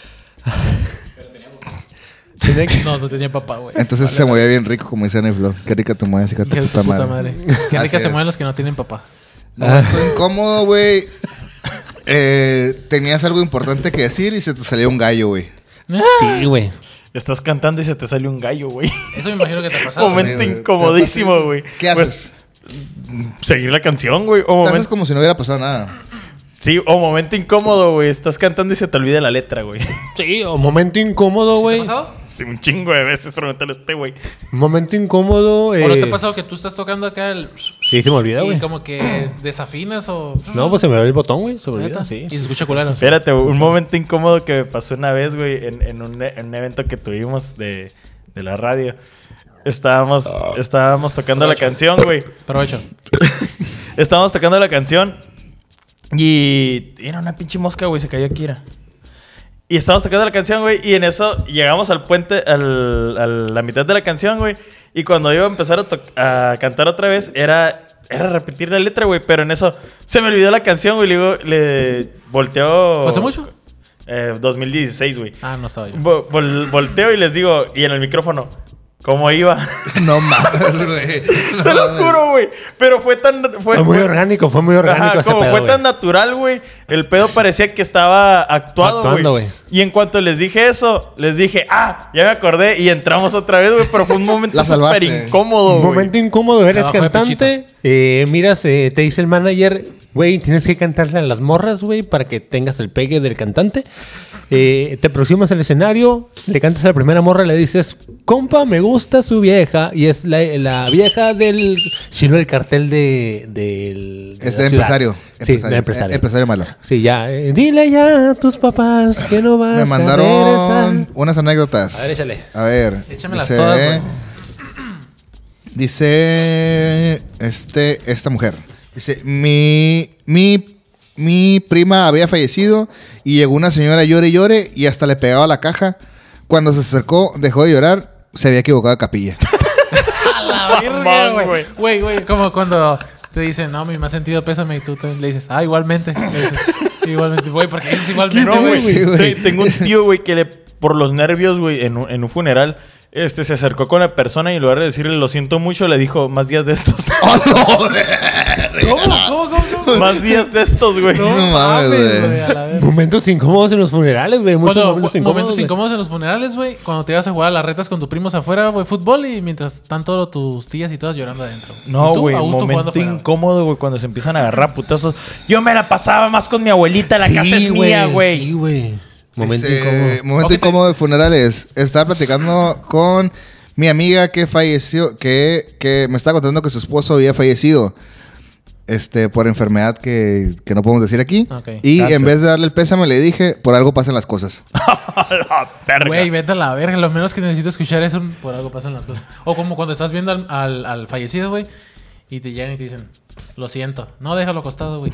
No tenía papá, güey. Entonces se movía bien rico, como dice Aniflo. Qué rica tu madre, hija de Qué tu puta puta madre. madre. Qué Así rica se es. mueven los que no tienen papá. Momento incómodo, güey. Tenías algo importante que decir y se te salió un gallo, güey. Sí, güey. Estás cantando y se te sale un gallo, güey. Eso me imagino que te ha pasado. Momento güey. incomodísimo, güey. ¿Qué Pues, haces? seguir la canción, güey. O Te haces momento... como si no hubiera pasado nada. Sí, o momento incómodo, güey. Estás cantando y se te olvida la letra, güey. Sí, o momento incómodo, ¿Te ha güey. pasado? Sí, un chingo de veces, pregúntale a este, güey. Momento incómodo. ¿O no te ha pasado que tú estás tocando acá el... Sí, se me olvida, y güey. como que desafinas o... No, pues se me ve el botón, güey. Se me olvida, ¿Neta? sí. Y se escucha culero. Espérate, un momento incómodo que me pasó una vez, güey, en un evento que tuvimos de la radio. Estábamos tocando la canción, güey. Provecho. Estábamos tocando la canción y era una pinche mosca, güey, se cayó aquí, era. Y estábamos tocando la canción, güey. Y en eso llegamos al puente, a la mitad de la canción, güey. Y cuando iba a empezar a cantar otra vez, era repetir la letra, güey. Pero en eso se me olvidó la canción, güey. Le volteó... ¿Fue hace mucho? 2016, güey. Ah, no estaba yo. Volteo y les digo, y en el micrófono, ¿cómo iba? No mames, güey. Te lo juro, güey. Pero fue tan... Fue muy orgánico Ajá, ese como pedo, fue güey. tan natural, güey. El pedo parecía que estaba actuando, güey. Y en cuanto les dije eso, les dije, ya me acordé. Y entramos otra vez, güey. Pero fue un momento La salvaste. súper incómodo, Un güey. momento incómodo, eres Trabajo de cantante, miras, te dice el manager, güey, tienes que cantarle a las morras, güey, para que tengas el pegue del cantante. Te aproximas al escenario, le cantas a la primera morra, le dices, compa, me gusta su vieja. Y es la vieja del... Sino el cartel de Es la el ciudad. empresario. Sí, el empresario. Empresario malo. Sí, ya. Dile ya a tus papás que no vas Me a mandaron regresar. unas anécdotas. A ver, échale. A ver. Échamelas todas, güey. Dice esta mujer. Dice, mi prima había fallecido y llegó una señora llore y llore y hasta le pegaba la caja. Cuando se acercó, dejó de llorar, se había equivocado de capilla. A la verga, Mamón, güey. Güey, como cuando te dicen, no, mi más sentido pésame y tú le dices, igualmente. Le dices, igualmente, güey, porque dices igualmente, No, güey. güey. Sí, güey. Tengo un tío, güey, que por los nervios, güey, en un funeral, se acercó con la persona y en lugar de decirle lo siento mucho, le dijo más días de estos. ¿Cómo? Más días de estos, güey. No mames, güey. A la verga. Momentos incómodos en los funerales, güey. Muchos momentos incómodos. Momentos incómodos en los funerales, güey. Cuando te ibas a jugar a las retas con tus primos afuera, güey, fútbol y mientras están todos tus tías y todas llorando adentro. No, Y tú, güey, a gusto jugando momento afuera, güey. incómodo, güey, cuando se empiezan a agarrar putazos. Yo me la pasaba más con mi abuelita, la casa es mía, güey. Sí, güey. Momento Dice, incómodo. Momento Ok, incómodo de funerales. Estaba platicando con mi amiga que falleció, que me estaba contando que su esposo había fallecido. Por enfermedad que no podemos decir aquí. Ok. Y Cáncer. en vez de darle el pésame, le dije, por algo pasan las cosas. La verga. Güey, vete a la verga. Lo menos que necesito escuchar es por algo pasan las cosas. O como cuando estás viendo al fallecido, güey, y te llegan y te dicen, lo siento. No, déjalo acostado, güey.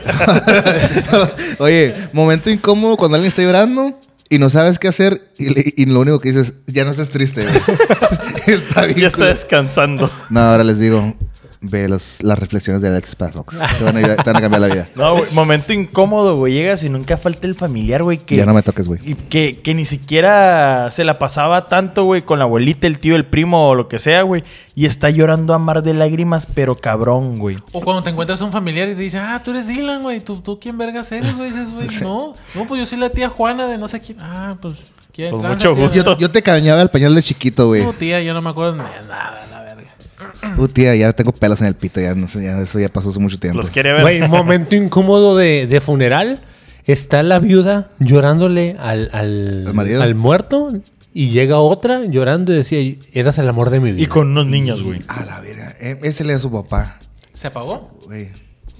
Oye, momento incómodo cuando alguien está llorando y no sabes qué hacer y lo único que dices, ya no estés triste, güey. Está bien. Ya está culero. descansando. No, ahora les digo, ve las reflexiones de Alex Pavox. Te van a cambiar la vida. No, güey, momento incómodo, güey. Llegas y nunca falta el familiar, güey, que... Ya no me toques, güey. Y que ni siquiera se la pasaba tanto, güey, con la abuelita, el tío, el primo o lo que sea, güey. Y está llorando a mar de lágrimas, pero cabrón, güey. O cuando te encuentras a un familiar y te dice, tú eres Dylan, güey. ¿Tú quién vergas eres, güey? Dices, güey, no, pues yo soy la tía Juana de no sé quién. Pues, ¿quién? Pues Tranza, mucho tía. gusto. Yo te cañaba el pañal de chiquito, güey. No, tía, yo no me acuerdo de nada, la verga. Tía, ya tengo pelos en el pito. Ya, no sé, ya eso ya pasó hace mucho tiempo. Los quiere ver. Güey, momento incómodo de funeral. Está la viuda llorándole al marido. al muerto. Y llega otra llorando y decía, eras el amor de mi vida. Y con unos niños, güey. A la verga. Ese le da a su papá. ¿Se apagó? Güey.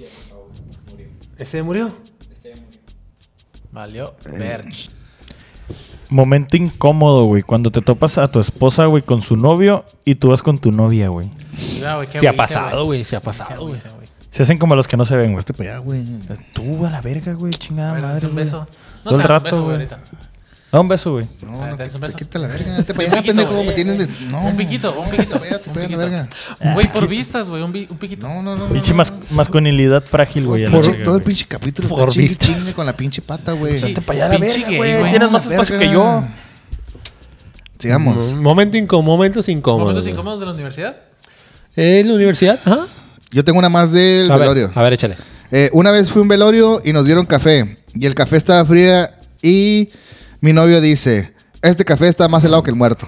¿Ese murió? Valió. Verge. Momento incómodo, güey. Cuando te topas a tu esposa, güey, con su novio y tú vas con tu novia, güey. Sí, güey, qué Se ha agüite, pasado, güey. Se ha Qué pasado, güey. agüite, güey. Se hacen como los que no se ven, güey. Hazte para allá, güey. Tú a la verga, güey. A Chingada ver, madre, dale un güey. beso. Todo el se da un rato, beso, güey. ahorita. Da un beso, güey. No, A ver, no, dale un beso. quita la verga. Hazte para Un allá, piquito, pendejo. güey. Me tienes... No. Un piquito, un piquito. Vaya, te Un pega la piquito. verga. Güey, por vistas, güey. Un piquito. No. Pinche masculinidad frágil, güey. a la Por verga, todo el güey. pinche capítulo. Por Chingue, vista. chingue con la pinche pata, güey. Sí. Hazte para allá, la Pinche verga, gay, güey. güey. Tienes más La espacio verga. que yo. Sigamos. Momentos incómodos. ¿Momentos güey. incómodos de la universidad? ¿En la universidad? Ajá. Yo tengo una más del velorio. A ver, échale. Una vez fui a un velorio y nos dieron café. Y el café estaba fría y mi novio dice, este café está más helado que el muerto.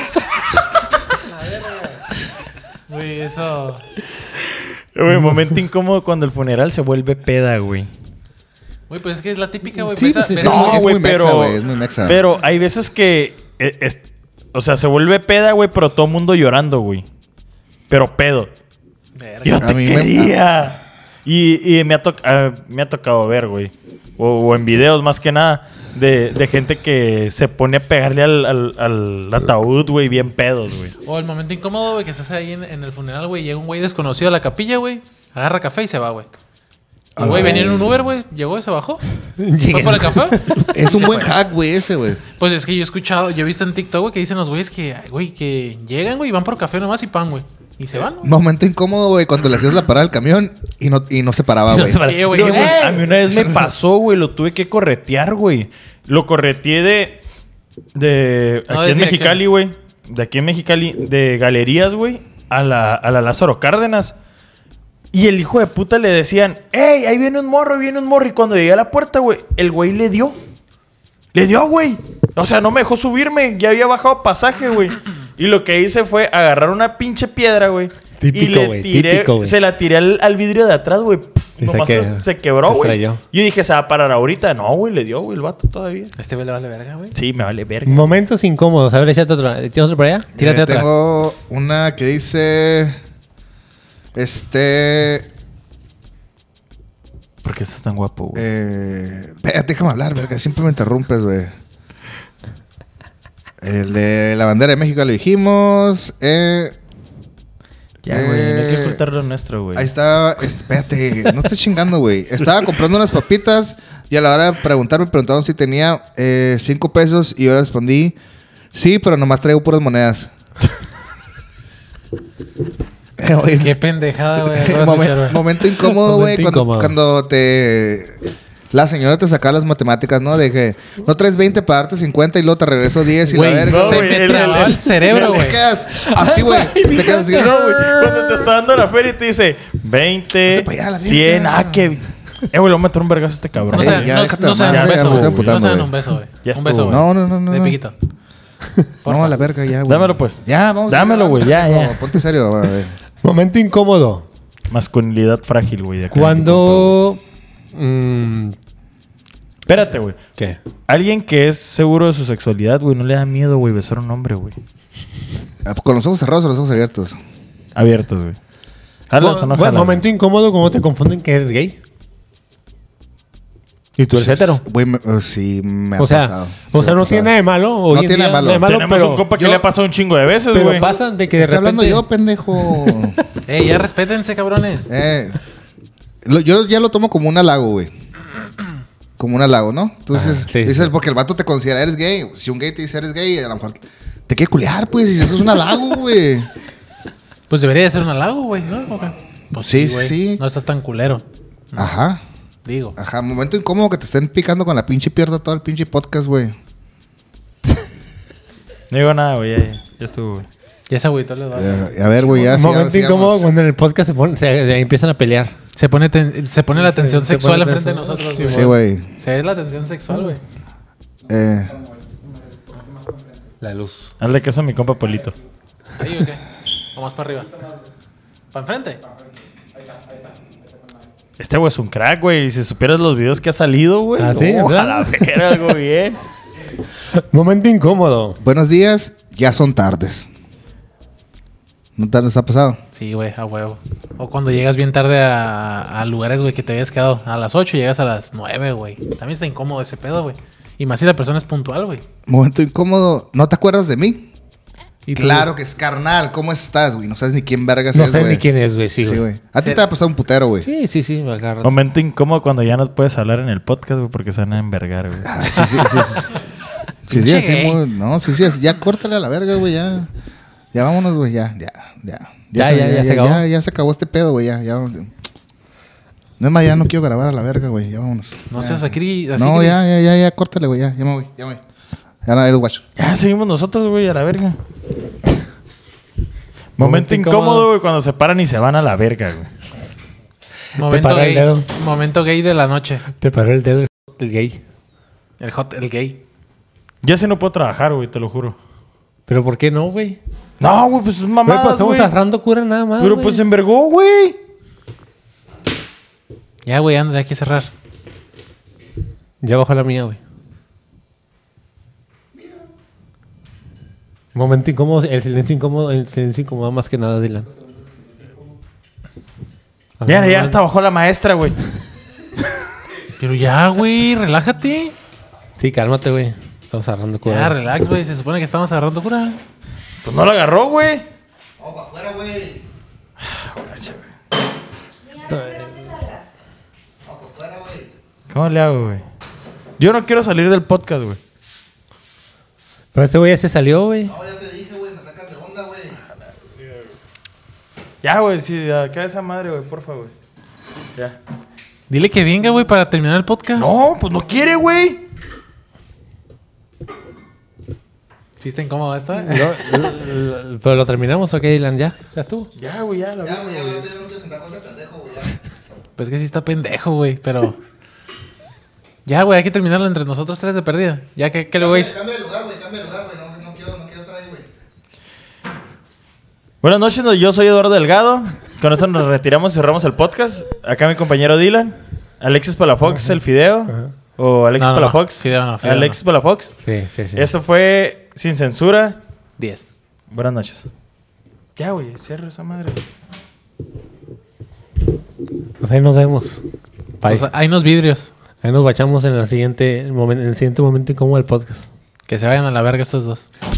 Güey, eso... Güey, momento incómodo cuando el funeral se vuelve peda, güey. Güey, pues es que es la típica, güey. Sí, Ves a- pues, ves es a- muy- No, es güey, mexa, pero... güey, es muy mexa. Pero hay veces que... o sea, se vuelve peda, güey, pero todo el mundo llorando, güey. Pero pedo. Verga. Yo A te mí me- quería. Y me ha tocado ver, güey. O en videos más que nada. De gente que se pone a pegarle al ataúd, güey, bien pedos, güey. O el momento incómodo, güey, que estás ahí en el funeral, güey. Llega un güey desconocido a la capilla, güey. Agarra café y se va, güey. El güey venía en un Uber, güey. Llegó y se bajó. ¿Fue Llegué. por el café? Es un Se buen fue. hack, güey, ese, güey. Pues es que yo he escuchado, yo he visto en TikTok, güey, que dicen los güeyes que, ay, güey, que llegan, güey, y van por café nomás y pan, güey. Y se van, ¿no? Momento incómodo, güey, cuando le hacías la parada al camión y no se paraba, güey. Sí, güey. No, güey, a mí una vez me pasó, güey. Lo tuve que corretear, güey. Lo correteé de No, aquí de en Mexicali, direcciones. güey. De aquí en Mexicali, de Galerías, güey, a la Lázaro Cárdenas. Y el hijo de puta le decían, ¡ey, ahí viene un morro, viene un morro! Y cuando llegué a la puerta, güey, el güey le dio. Le dio, güey. O sea, no me dejó subirme. Ya había bajado pasaje, güey. Y lo que hice fue agarrar una pinche piedra, güey. Típico, y le güey, tiré, típico, güey. se la tiré al vidrio de atrás, güey. Y Nomás se quebró, se güey. estrelló. Yo dije, ¿se va a parar ahorita? No, güey, le dio, güey, el vato todavía. Este güey le vale verga, güey. Sí, me vale verga. Momentos incómodos. A ver, échate otra. ¿Tienes otro por allá? Tírate otra. Tengo una que dice... ¿Por qué estás tan guapo, güey? Déjame hablar, verga. Siempre me interrumpes, güey. El de la bandera de México lo dijimos. Ya, güey, no hay que ocultar lo nuestro, güey. Ahí estaba... Espérate, no estés chingando, güey. Estaba comprando unas papitas y a la hora de preguntar me preguntaron si tenía 5 pesos y yo respondí... Sí, pero nomás traigo puras monedas. Oye, Qué pendejada, güey. acabo de escuchar, güey. momento incómodo, güey. Momento incómodo. Cuando la señora te sacaba las matemáticas, ¿no? De que no traes 20 para darte 50 y luego te regreso 10 y Güey, la verga. no, se güey, me el- trababa el cerebro, Te güey. quedas así, güey. Te quedas así. No, güey. Cuando te está dando la feria y te dice 20, Vete para allá, la 100. mierda. Ah, que... güey, le voy a meter un vergazo a este cabrón. No se ya, no, déjate no se de dan un mamar, beso, ya me estoy güey. emputando, No se dan güey. un beso, güey. Ya Un beso, estuvo. güey. No. De piquito. No, la verga ya, güey. Dámelo, pues. Ya, vamos. Dámelo, güey, ya, ya. Ponte serio, a ver. Momento incómodo. Masculinidad frágil, güey. de acá. Cuando... Espérate, güey. ¿Qué? Alguien que es seguro de su sexualidad, güey, no le da miedo, güey, besar a un hombre, güey. Con los ojos cerrados o los ojos abiertos. Abiertos, güey. Jalas o no jalas. Momento incómodo cuando te confunden que eres gay. Y tú eres hetero. Güey, sí, me ha O sea, pasado. no tiene nada de malo. Hoy No en tiene día nada de malo. Tenemos pero, un compa que yo- le ha pasado un chingo de veces, pero güey. pasa de que de Estoy hablando repente... yo, pendejo. Ya respétense, cabrones. Yo ya lo tomo como un halago, güey. Como un halago, ¿no? Entonces, Ajá, sí, dices, sí. porque el vato te considera eres gay. Si un gay te dice eres gay, a lo mejor te quiere culiar, pues. Y eso es un halago, güey. Pues debería de ser un halago, güey, ¿no? ¿O qué? Pues Sí, güey. sí. No estás tan culero, Ajá. digo. Ajá. Momento incómodo que te estén picando con la pinche pierna todo el pinche podcast, güey. No digo nada, güey. Ya estuvo, güey. Ya ese agüito le da. A ver, güey, ya. Un momento incómodo cuando en el podcast se empiezan a pelear. Se pone la tensión se sexual pone enfrente de tensión. nosotros, Sí, güey. Sí, güey. Se ve la tensión sexual, güey. La luz. Hazle caso a mi compa Polito. ¿Ahí o qué? ¿O más para arriba? ¿Para enfrente? Este güey es un crack, güey. Si supieras los videos que ha salido, güey. ¿Ah, sí? No, a ¿Verdad? la verga, algo bien. Momento incómodo. Buenos días, ya son tardes. ¿No te les ha pasado? Sí, güey, a huevo. O cuando llegas bien tarde a lugares, güey, que te habías quedado a las 8 y llegas a las 9, güey. También está incómodo ese pedo, güey. Y más si la persona es puntual, güey. Momento incómodo. ¿No te acuerdas de mí? Y tú- Claro que es carnal. ¿Cómo estás, güey? No sabes ni quién vergas No es, sé güey. ni quién es, güey. Sí, Sí, güey. güey. A ti te ha pasado un putero, güey. Sí, me agarro. Momento incómodo cuando ya no puedes hablar en el podcast, güey, porque se van a envergar, güey. Ah, sí. Sí, Pinche así gay. muy... No, sí, ya córtale a la verga, güey, ya. Ya vámonos, güey, ya Ya se acabó. Ya se acabó este pedo, güey, ya. No es más, ya no quiero grabar a la verga, güey, ya vámonos. No Ya. seas así. No, ya, córtale, güey, ya me voy. Ya no, eres guacho. Ya seguimos nosotros, güey, a la verga. Momento incómodo, güey, cuando se paran y se van a la verga, güey. Momento para el gay. dedo. Momento gay de la noche. Te paró el dedo el gay. El gay. Ya sí no puedo trabajar, güey, te lo juro. ¿Pero por qué no, güey? No, güey, pues es Güey, mamada, pues estamos güey. agarrando cura nada más, Pero güey. pues se envergó, güey. Ya, güey, anda, hay que cerrar. Ya bajó la mía, güey. Momento incómodo, el silencio incómodo más que nada, Dylan. Ya hasta bajó la maestra, güey. Pero ya, güey, relájate. Sí, cálmate, güey. Estamos agarrando cura. Ya, relax, güey. Se supone que estamos agarrando cura. Pues no la agarró, güey. Vamos para afuera, güey. ¿Cómo le hago, güey? Yo no quiero salir del podcast, güey. Pero este güey ya se salió, güey. No, ya te dije, güey, me sacas de onda, güey. Ya, güey, sí, acá esa madre, güey, por favor. Ya. Dile que venga, güey, para terminar el podcast. No, pues no quiere, güey. ¿Sí está incómodo esta? Pero lo terminamos, ok, Ilan, ya. Ya estuvo. Ya, güey, ya, la Ya, verdad. güey, ya no quiero sentar con ese pendejo, güey. Ya. Pues que sí está pendejo, güey, pero... Ya, güey, hay que terminarlo entre nosotros tres de perdida. Ya que luego, güey... Cambia de lugar, güey, cambia de lugar, güey. No quiero estar ahí, güey. Buenas noches, yo soy Eduardo Delgado. Con esto nos retiramos y cerramos el podcast. Acá mi compañero Dylan. Alexis Palafox, el Fideo. O Alexis No, Palafox. Fideo no, Fideo Alexis Palafox. Sí, sí, sí. Esto fue Sin Censura. 10. Buenas noches. Ya, güey, cierra esa madre. Pues ahí nos vemos. Bye. Pues hay unos vidrios. Ahí nos bachamos en el siguiente momento incómodo del podcast. Que se vayan a la verga estos dos.